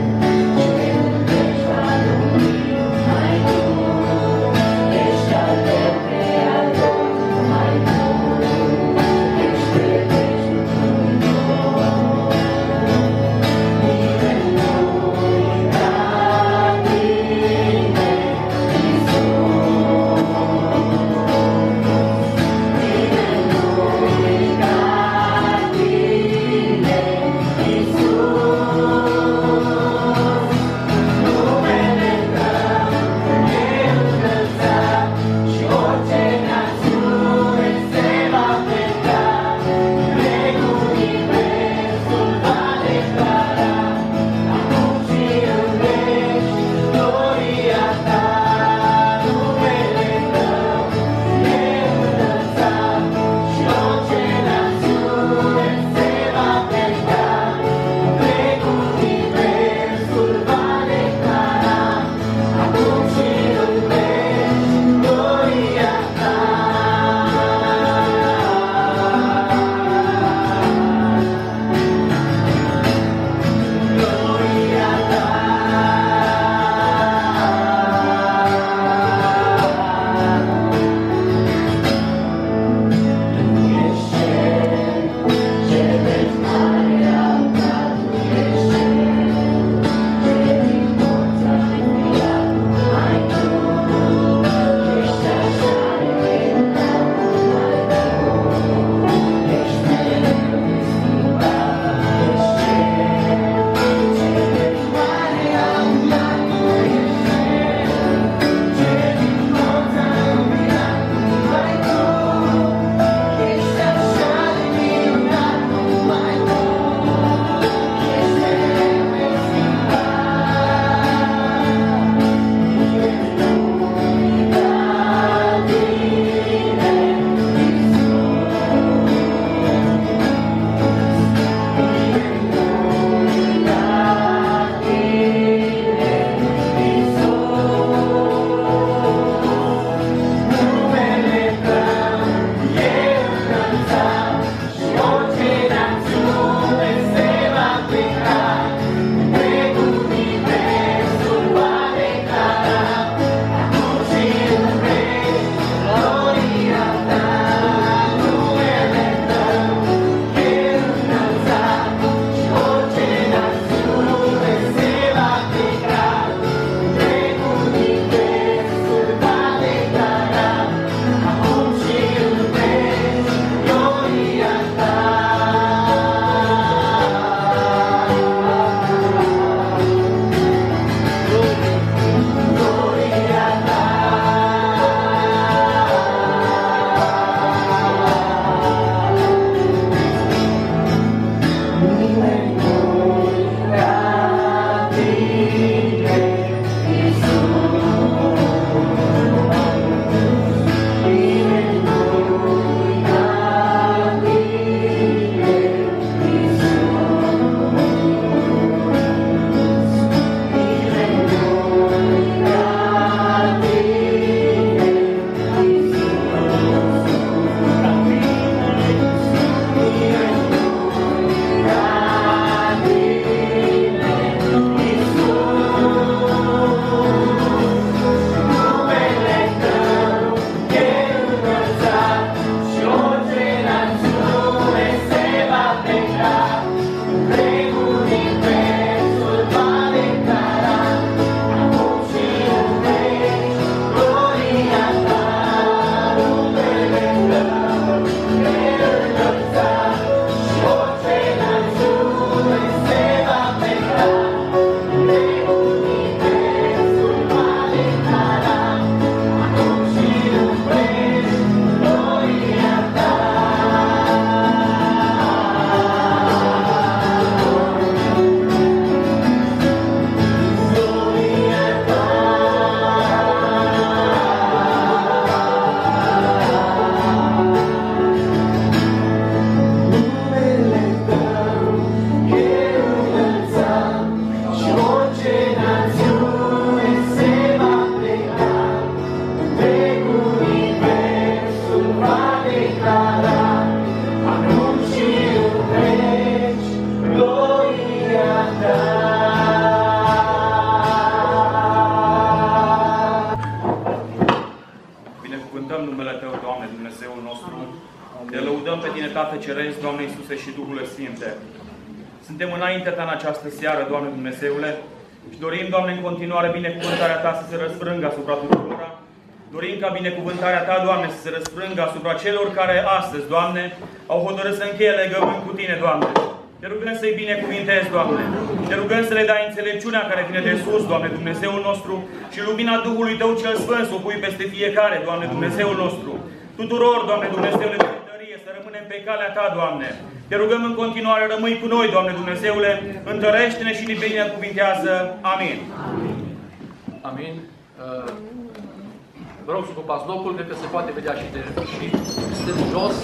Ceresc, Doamne Iisuse și Duhul Sfinte. Suntem înaintea Ta în această seară, Doamne Dumnezeule, și dorim, Doamne, în continuare binecuvântarea Ta să se răsfrângă asupra tuturora. Dorim ca binecuvântarea Ta, Doamne, să se răsfrângă asupra celor care astăzi, Doamne, au hotărât să încheie legământ cu Tine, Doamne. Te rugăm să-i binecuvintezi, Doamne. Te rugăm să le dai înțelepciunea care vine de sus, Doamne, Dumnezeul nostru, și lumina Duhului Tău cel Sfânt să o pui peste fiecare, Doamne, Dumnezeul nostru. Tuturor, Doamne, Dumnezeule, de dărie, să rămânem pe calea Ta, Doamne. Te rugăm în continuare, rămâi cu noi, Doamne Dumnezeule, întărește-ne și ne binecuvintează. Amin. Amin. Vă rog să ocupați locul, cred că se poate vedea și de și stând jos.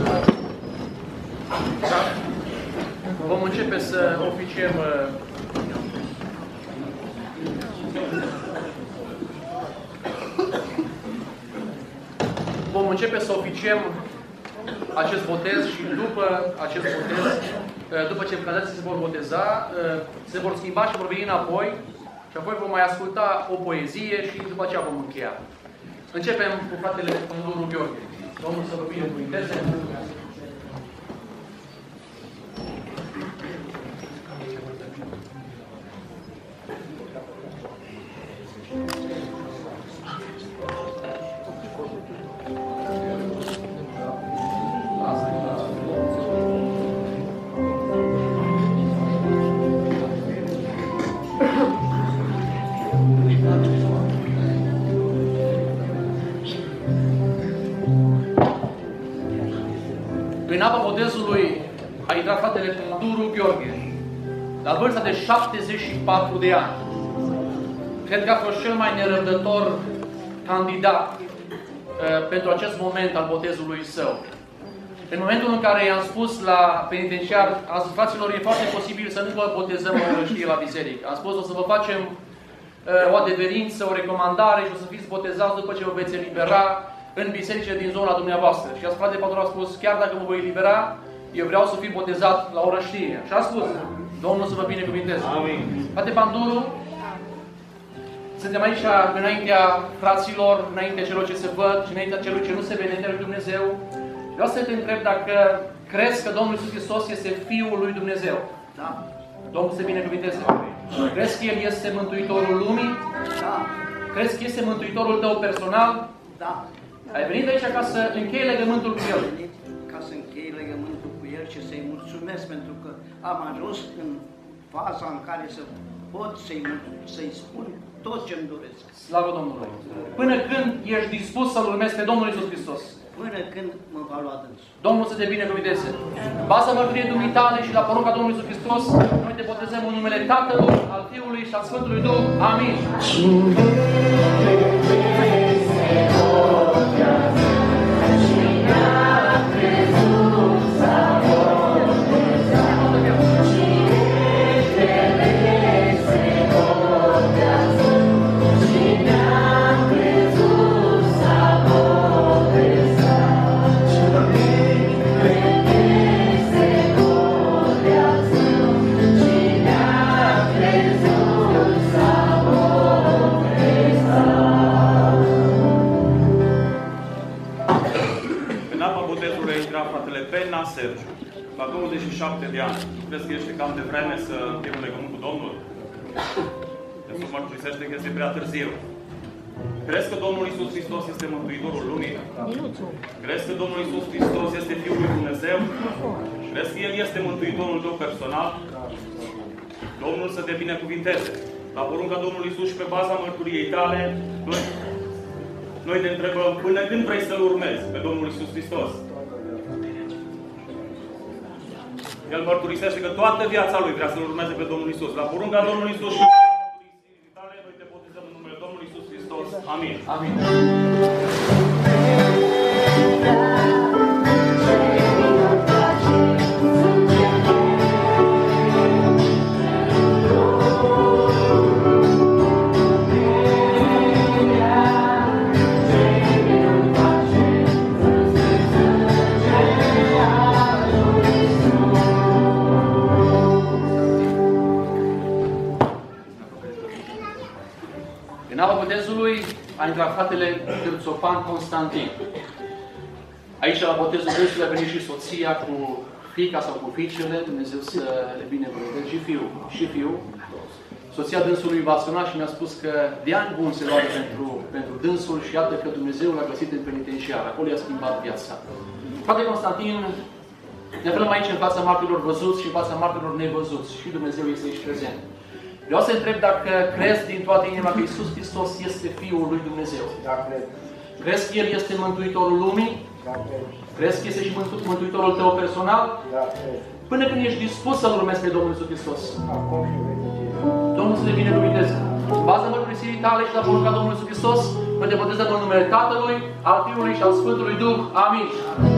Da? Vom începe să oficiem Vom începe să oficiem acest botez și după acest botez, după ce candidații se vor boteza, se vor schimba și vor veni înapoi și apoi vom mai asculta o poezie și după aceea vom încheia. Începem cu fratele Panduru Gheorghe. Domnul să vă binecuvinteze. În apa botezului a intrat fratele Panduru Gheorghe, la vârsta de șaptezeci și patru de ani. Cred că a fost cel mai nerăbdător candidat uh, pentru acest moment al botezului său. În momentul în care i-am spus la penitenciar, am zis, fraților, e foarte posibil să nu vă botezăm o orăștie la biserică. Am spus, o să vă facem uh, o adeverință, o recomandare și o să fiți botezați după ce vă veți elibera în bisericile din zona dumneavoastră. Și frate Panduru a spus, chiar dacă mă voi elibera, eu vreau să fiu botezat la orăștie. Și a spus, Domnul să vă binecuvinteze. Amin. Frate Panduru, suntem aici înaintea fraților, înaintea celor ce se văd și înaintea celor ce nu se vede în lui Dumnezeu. Vreau să te întreb dacă crezi că Domnul Iisus Hristos este Fiul lui Dumnezeu. Da. Domnul să binecuvinteze. Amin. Crezi că El este Mântuitorul lumii? Da. Crezi că este Mântuitorul tău personal? Da. Ai venit aici ca să închei legământul cu El. Am venit ca să închei legământul cu El și să-i mulțumesc pentru că am ajuns în faza în care să pot să-i să spun tot ce-mi doresc. Slavă Domnului! Până când ești dispus să-L urmezi pe Domnul Iisus Hristos? Până când mă va lua dânsul. Domnul să te binecuvinteze. În baza mărturiei dumitale și la porunca Domnului Iisus Hristos, noi te botezăm în numele Tatălui, al Fiului și al Sfântului Duh. Amin. Sergiu, la douăzeci și șapte de ani. Nu crezi că ești cam de vreme să fie un legământ cu Domnul? Deci nu mărturisește că este prea târziu. Crezi că Domnul Iisus Hristos este Mântuitorul lumii? Crezi că Domnul Iisus Hristos este Fiul lui Dumnezeu? Crezi că El este Mântuitorul tău personal? Domnul să te binecuvinteze. La porunca Domnului Iisus și pe baza mărturiei tale, noi, noi te întrebăm, până când vrei să-L urmezi pe Domnul Iisus Hristos? El mărturisește că toată viața lui vrea să-L urmeze pe Domnul Iisus. La porunca Domnului Iisus și mărturii tale, noi te botezăm în numele Domnului Iisus Hristos. Amin. Amin. În apa botezului a intrat fratele Cârțopan Constantin. Aici, la botezul dânsului, a venit și soția cu fiica sau cu fiicele, Dumnezeu să le binecuvânteze, și fiul, și fiul. Soția dânsului va suna și mi-a spus că de ani bun se roagă pentru, pentru dânsul și iată că Dumnezeu l-a găsit în penitenciar. Acolo i-a schimbat viața. Frate Constantin, ne aflăm aici în fața martirilor văzuți și în fața martirilor nevăzuți. Și Dumnezeu este aici prezent. Vreau să întreb dacă crezi din toată inima că Iisus Hristos este Fiul lui Dumnezeu. Da, cred. Crezi că El este Mântuitorul lumii? Da, cred. Crezi că este și Mântuitorul tău personal? Da, cred. Până când ești dispus să-L urmezi pe Domnul Iisus Hristos. Acum și veci. Domnul să le binecuvinteze. În baza mărturisirii tale și la porunca Domnului Iisus Hristos, mă te botez în numele Tatălui, al Fiului și al Sfântului Duh. Amin.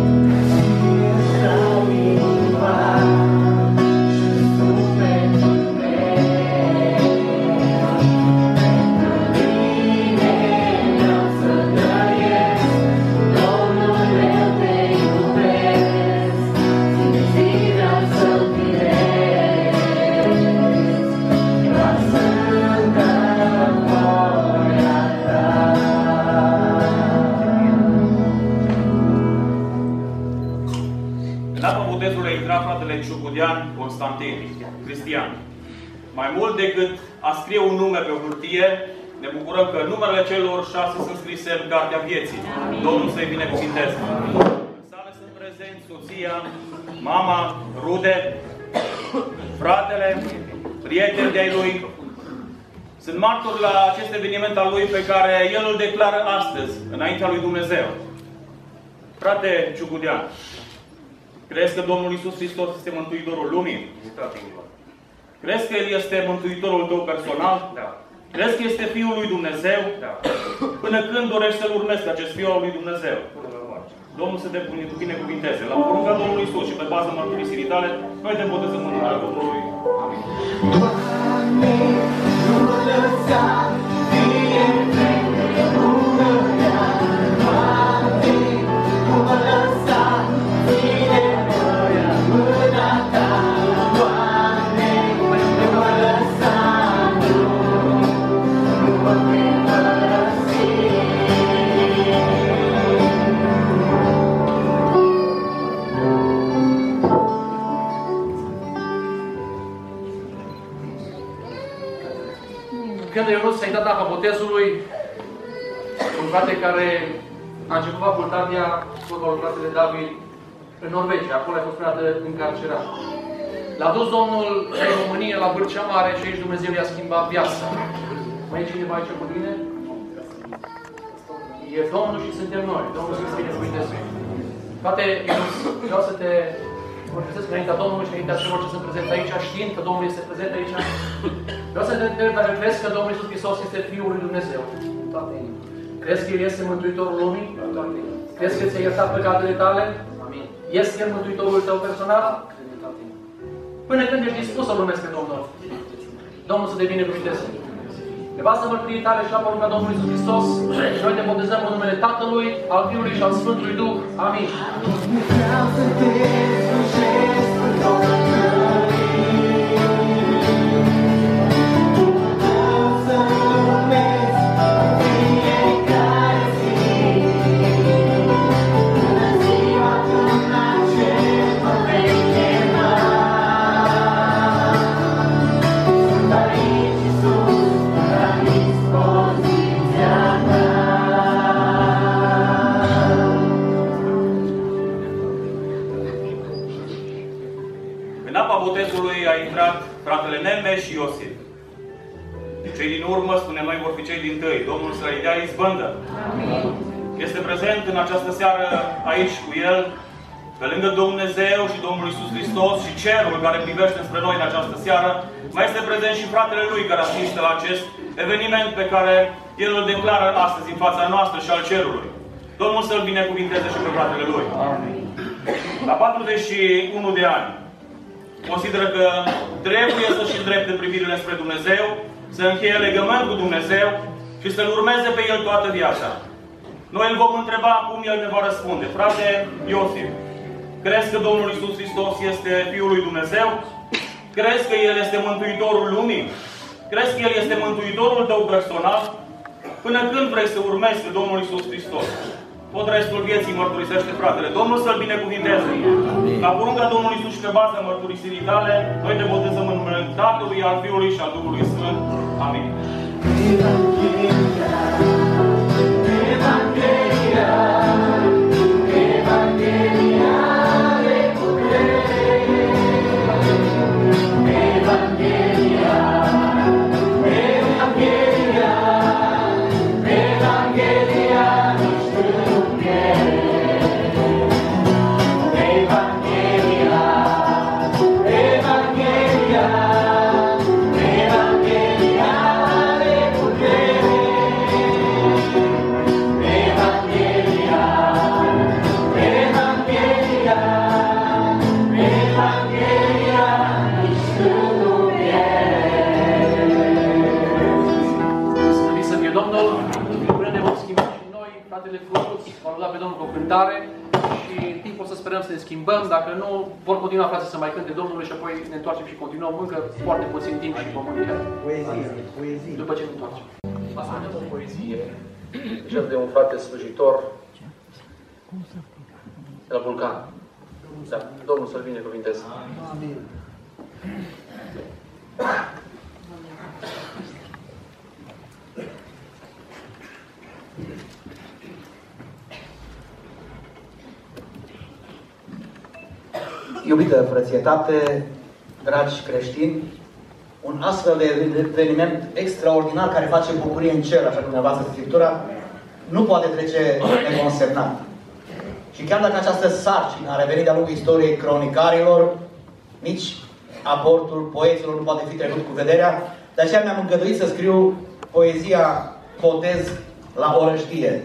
Fratele Ciugudean Constantin, Cristian. Mai mult decât a scrie un nume pe o hârtie, ne bucurăm că numerele celor șase sunt scrise în Cartea Vieții. Amin. Domnul să-i binecuvinteze. În sală sunt prezenți soția, mama, rude, fratele, prieteni de-ai lui. Sunt martori la acest eveniment al lui pe care el îl declară astăzi, înaintea lui Dumnezeu. Frate Ciugudean, crezi că Domnul Iisus Hristos este Mântuitorul lumii? Crezi că El este Mântuitorul tău personal? Da. Crezi că este Fiul lui Dumnezeu? Da. Până când dorești să-L urmezi pe acest Fiu al lui Dumnezeu? Domnul să te binecuvinteze. La porunca Domnului Iisus și pe baza mărturisirii tale, noi te botezăm în numele Domnului. Amin. Doamne, nu mă lăsa, fie vreme, bună mea, Doamne, nu mă lăsa, fie mâna ta, Doamne, nu mă lăsa, nu, nu mă vei părăsi. Când Ionuț s-a intrat apa botezului, un frate care a început facultatea, vorba lui fratele David, în Norvegia, acolo a fost vreodată încarcerat. L-a dus Domnul în România, la Vârcea Mare, și aici Dumnezeu i-a schimbat viața. Mai e cineva aici cu tine? E Domnul și suntem noi. Domnul să-ți binecuvinteze. Frate, Ionuț, vreau să te mărturisesc înaintea Domnului și înaintea celor ce sunt prezent aici, știind că Domnul este prezent aici. Vreau să te întreb dacă crezi că Domnul Iisus Hristos este Fiul lui Dumnezeu. Crezi că El este Mântuitorul lumii? Crezi că ți-a iertat păcatele tale? Amin. Este El Mântuitorul tău personal? Până când ești dispus să-L urmezi pe Domnul. Domnul să te binecuvinteze. Pe baza mărturiei tale și la porunca Domnului Iisus Hristos, noi te botezăm în numele Tatălui, al Fiului și al Sfântului Duh. Amin. Vreau să te slujesc în Domnul. Fratele Neme și Iosif. Cei din urmă, spunem noi, vor fi cei din tâi. Domnul să le dea izbândă. Amin. Este prezent în această seară aici cu el, pe lângă Dumnezeu și Domnul Iisus Hristos și cerul care privește spre noi în această seară, mai este prezent și fratele lui care asiste la acest eveniment pe care el îl declară astăzi în fața noastră și al cerului. Domnul să-l binecuvinteze și pe fratele lui. Amin. La patruzeci și unu de ani, consideră că trebuie să-și îndrepte privirile spre Dumnezeu, să încheie legământ cu Dumnezeu și să-L urmeze pe El toată viața. Noi îl vom întreba cum El ne va răspunde. Frate Iosif, crezi că Domnul Iisus Hristos este Fiul lui Dumnezeu? Crezi că El este Mântuitorul lumii? Crezi că El este Mântuitorul tău personal? Până când vrei să urmezi pe Domnul Iisus Hristos? tot restul vieții mărturisește fratele. Domnul să-l binecuvinteze. La porunca Domnului Iisus și pe baza mărturisirii tale, noi te botezăm în numele Tatălui, al Fiului și al Duhului Sfânt. Amin. Evanghelia, Evanghelia, Evanghelia de putere. Evanghelia, Evanghelia, Evanghelia nici nu pierde. Evanghelia, Evanghelia, Evanghelia de putere. Evanghelia, Evanghelia, Evanghelia nici nu pierde. Slăvit să fie Domnul, vrem ne vom schimba și noi, fratele Fruț, vom lua pe Domnul cu o cântare și în timpul să sperăm să ne schimbăm, dacă nu, vor continua frații să mai cânte Domnului și apoi ne întoarcem și continuăm încă foarte puțin timp și vom încheia. Poezie, poezie. După ce ne întoarcem. Asta e o poezie, deja de un frate slujitor de la Vulcan. Da, Domnul să-l binecuvinteze. Amin. Iubită frățietate, dragi creștini, un astfel de eveniment extraordinar care face bucurie în cer, așa cum ne învață Scriptura, nu poate trece neconsemnat. Și chiar dacă această sarcină a revenit de-a lungul istoriei cronicarilor, nici aportul poeților nu poate fi trecut cu vederea, de aceea mi-am îngăduit să scriu poezia Botez la orăștie.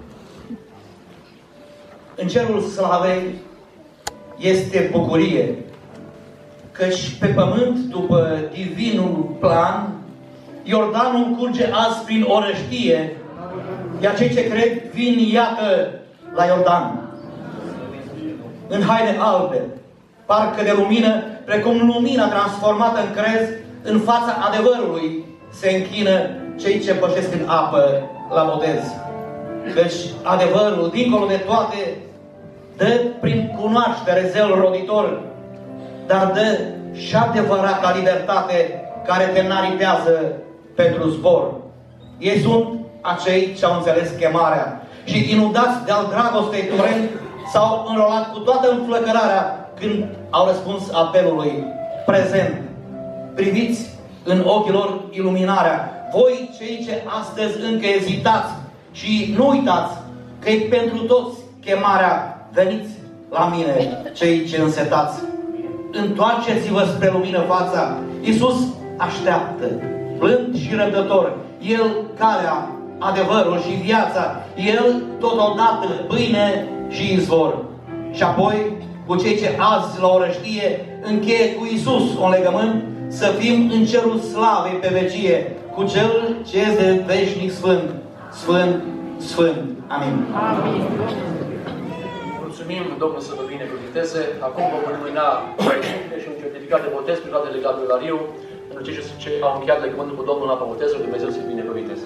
În cerul slavei este bucurie, căci pe pământ, după divinul plan, Iordanul curge azi prin orăștie, iar cei ce cred vin, iată, la Iordan. În haine albe, parcă de lumină, precum lumina transformată în crez, în fața adevărului se închină cei ce pășesc în apă la botez. Căci adevărul, dincolo de toate, dă prin cunoaștere zel roditor, dar dă și adevărata libertate care te naripează pentru zbor. Ei sunt acei ce au înțeles chemarea și inudați de-al dragostei torent s-au înrolat cu toată înflăcărarea când au răspuns apelului prezent. Priviți în ochii lor iluminarea. Voi cei ce astăzi încă ezitați și nu uitați că e pentru toți chemarea. Veniți la mine, cei ce însetați. Întoarceți-vă spre lumină fața. Iisus așteaptă, blând și răbdător. El calea, adevărul și viața. El totodată pâine și izvor. Și apoi, cu cei ce azi la orăștie încheie cu Iisus un legământ, să fim în cerul slavei pe vecie, cu Cel ce este veșnic sfânt, sfânt, sfânt. Amin. Amin. Mulțumim, Domnul să vă binecuvinteze. Acum vom înmâna și un certificat de botez prin fratele Gabriel Ariu, pentru cei ce au încheiat legământul cu Domnul în apa botezului. Dumnezeu să-i binecuvinteze.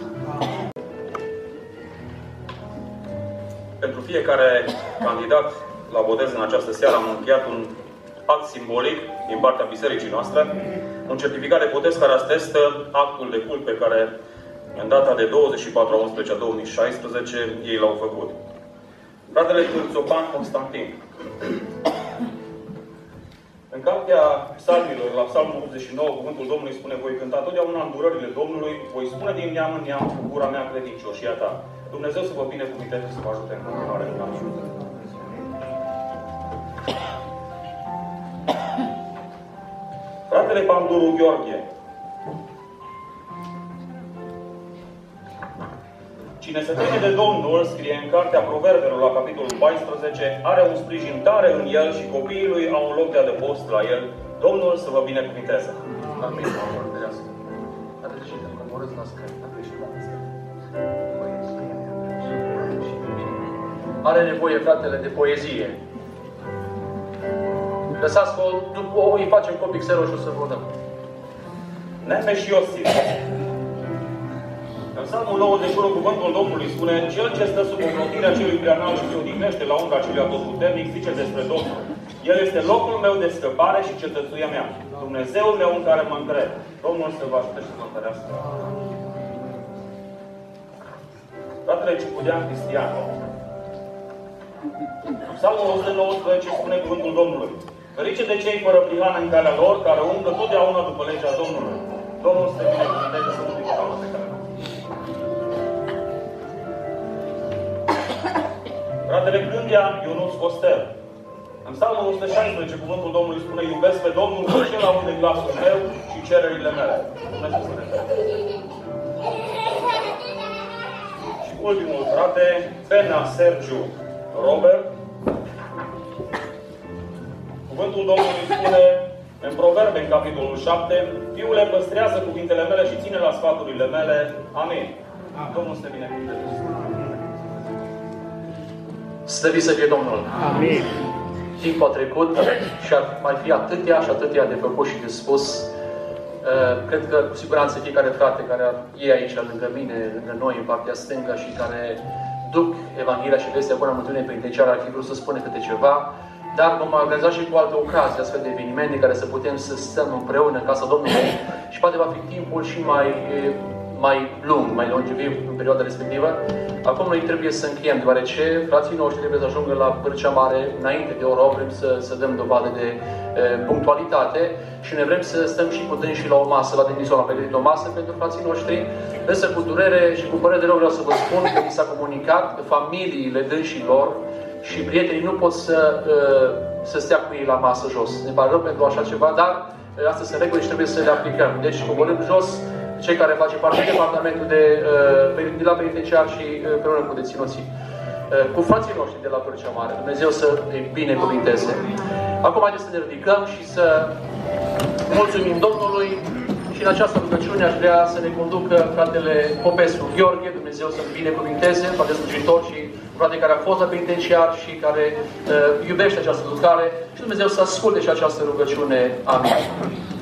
Pentru fiecare candidat la botez în această seară am încheiat un act simbolic din partea bisericii noastre, un certificat de botez care atestă actul de cult pe care în data de douăzeci și patru a unsprezece două mii șaisprezece ei l-au făcut. Fratele Cârțopan Constantin. În cartea psalmilor, la psalmul optzeci și nouă, cuvântul Domnului spune: voi cânta totdeauna îndurările Domnului, voi spune din neam în neam cu gura mea credincioșia ta. Dumnezeu să vă binecuvinteze și să vă ajute în continuare. Fratele Panduru Gheorghe. Cine se teme de Domnul, scrie în cartea Proverbelor la capitolul paisprezece, are un sprijin tare în el și copiii lui au un loc de adăpost la el. Domnul să vă binecuvinteze. Amin. Are nevoie, fratele, de poezie. Lăsați-o, după o îi facem cu pixelul și o să vă dăm. Nemeș Iosif. În Psalmul nouăzeci și unu, cuvântul Domnului spune: Cel ce stă sub ocrotirea celui preanalt și se odihnește la umbra celui atotputernic, zice despre Domnul: El este locul meu de scăpare și cetățuia mea, Dumnezeul meu în care mă încred. Domnul să vă ajute și să vă întărească. Fratele Cicudean Cristian. Psalmul o sută nouăsprezece spune cuvântul Domnului: Ferice de cei fără prihană în calea lor, care umblă totdeauna după legea Domnului. Domnul să te binecuvânteze să nu fie calul pe care. Fratele Gândia Ionuț Costel. În Psalmul o sută șaisprezece, cuvântul Domnului spune: Iubesc pe Domnul cu cel aude glasul meu și cererile mele. Dumnezeu să ne dea. Și ultimul frate, Pena Sergiu Robert. Cuvântul Domnului spune în Proverbe, în capitolul șapte: Fiule, păstrează cuvintele mele și ține la sfaturile mele. Amin. Domnul să te binecuvânteze. Slăvit să fie Domnul! Amin! Timpul a trecut și ar mai fi atâtea și atâtea de făcut și de spus. Cred că cu siguranță fiecare frate care e aici lângă mine, lângă noi, în partea stângă și care duc Evanghelia și Vestea Bună Mântuire Penitenciară, ar fi vrut să spună câte ceva, dar vom organiza și cu alte ocazii, astfel de evenimente, care să putem să stăm împreună în Casa Domnului și poate va fi timpul și mai, mai lung, mai longeviv în perioada respectivă. Acum noi trebuie să încheiem, deoarece frații noștri trebuie să ajungă la Vârcea Mare înainte de ora opt, vrem să, să dăm dovadă de e, punctualitate și ne vrem să stăm și cu dânsii la o masă, la Denison a pregătit o masă pentru frații noștri, însă cu durere și cu părere de rău vreau să vă spun că mi s-a comunicat că familiile dânșilor și prietenii nu pot să, să stea cu ei la masă jos. Ne pare rău pentru așa ceva, dar astea sunt reguli și trebuie să le aplicăm. Deci coborâm jos cei care face parte din departamentul de, de la penitenciar și împreună cu deținuții. Cu frații noștri de la Vârcea Mare. Dumnezeu să îi binecuvinteze. Acum haideți să ne ridicăm și să mulțumim Domnului. Și în această rugăciune aș vrea să ne conducă fratele Popescu Gheorghe, Dumnezeu să-l binecuvinteze, frate slujitor și frate care a fost la penitenciar și care uh, iubește această lucrare și Dumnezeu să asculte și această rugăciune. Amin.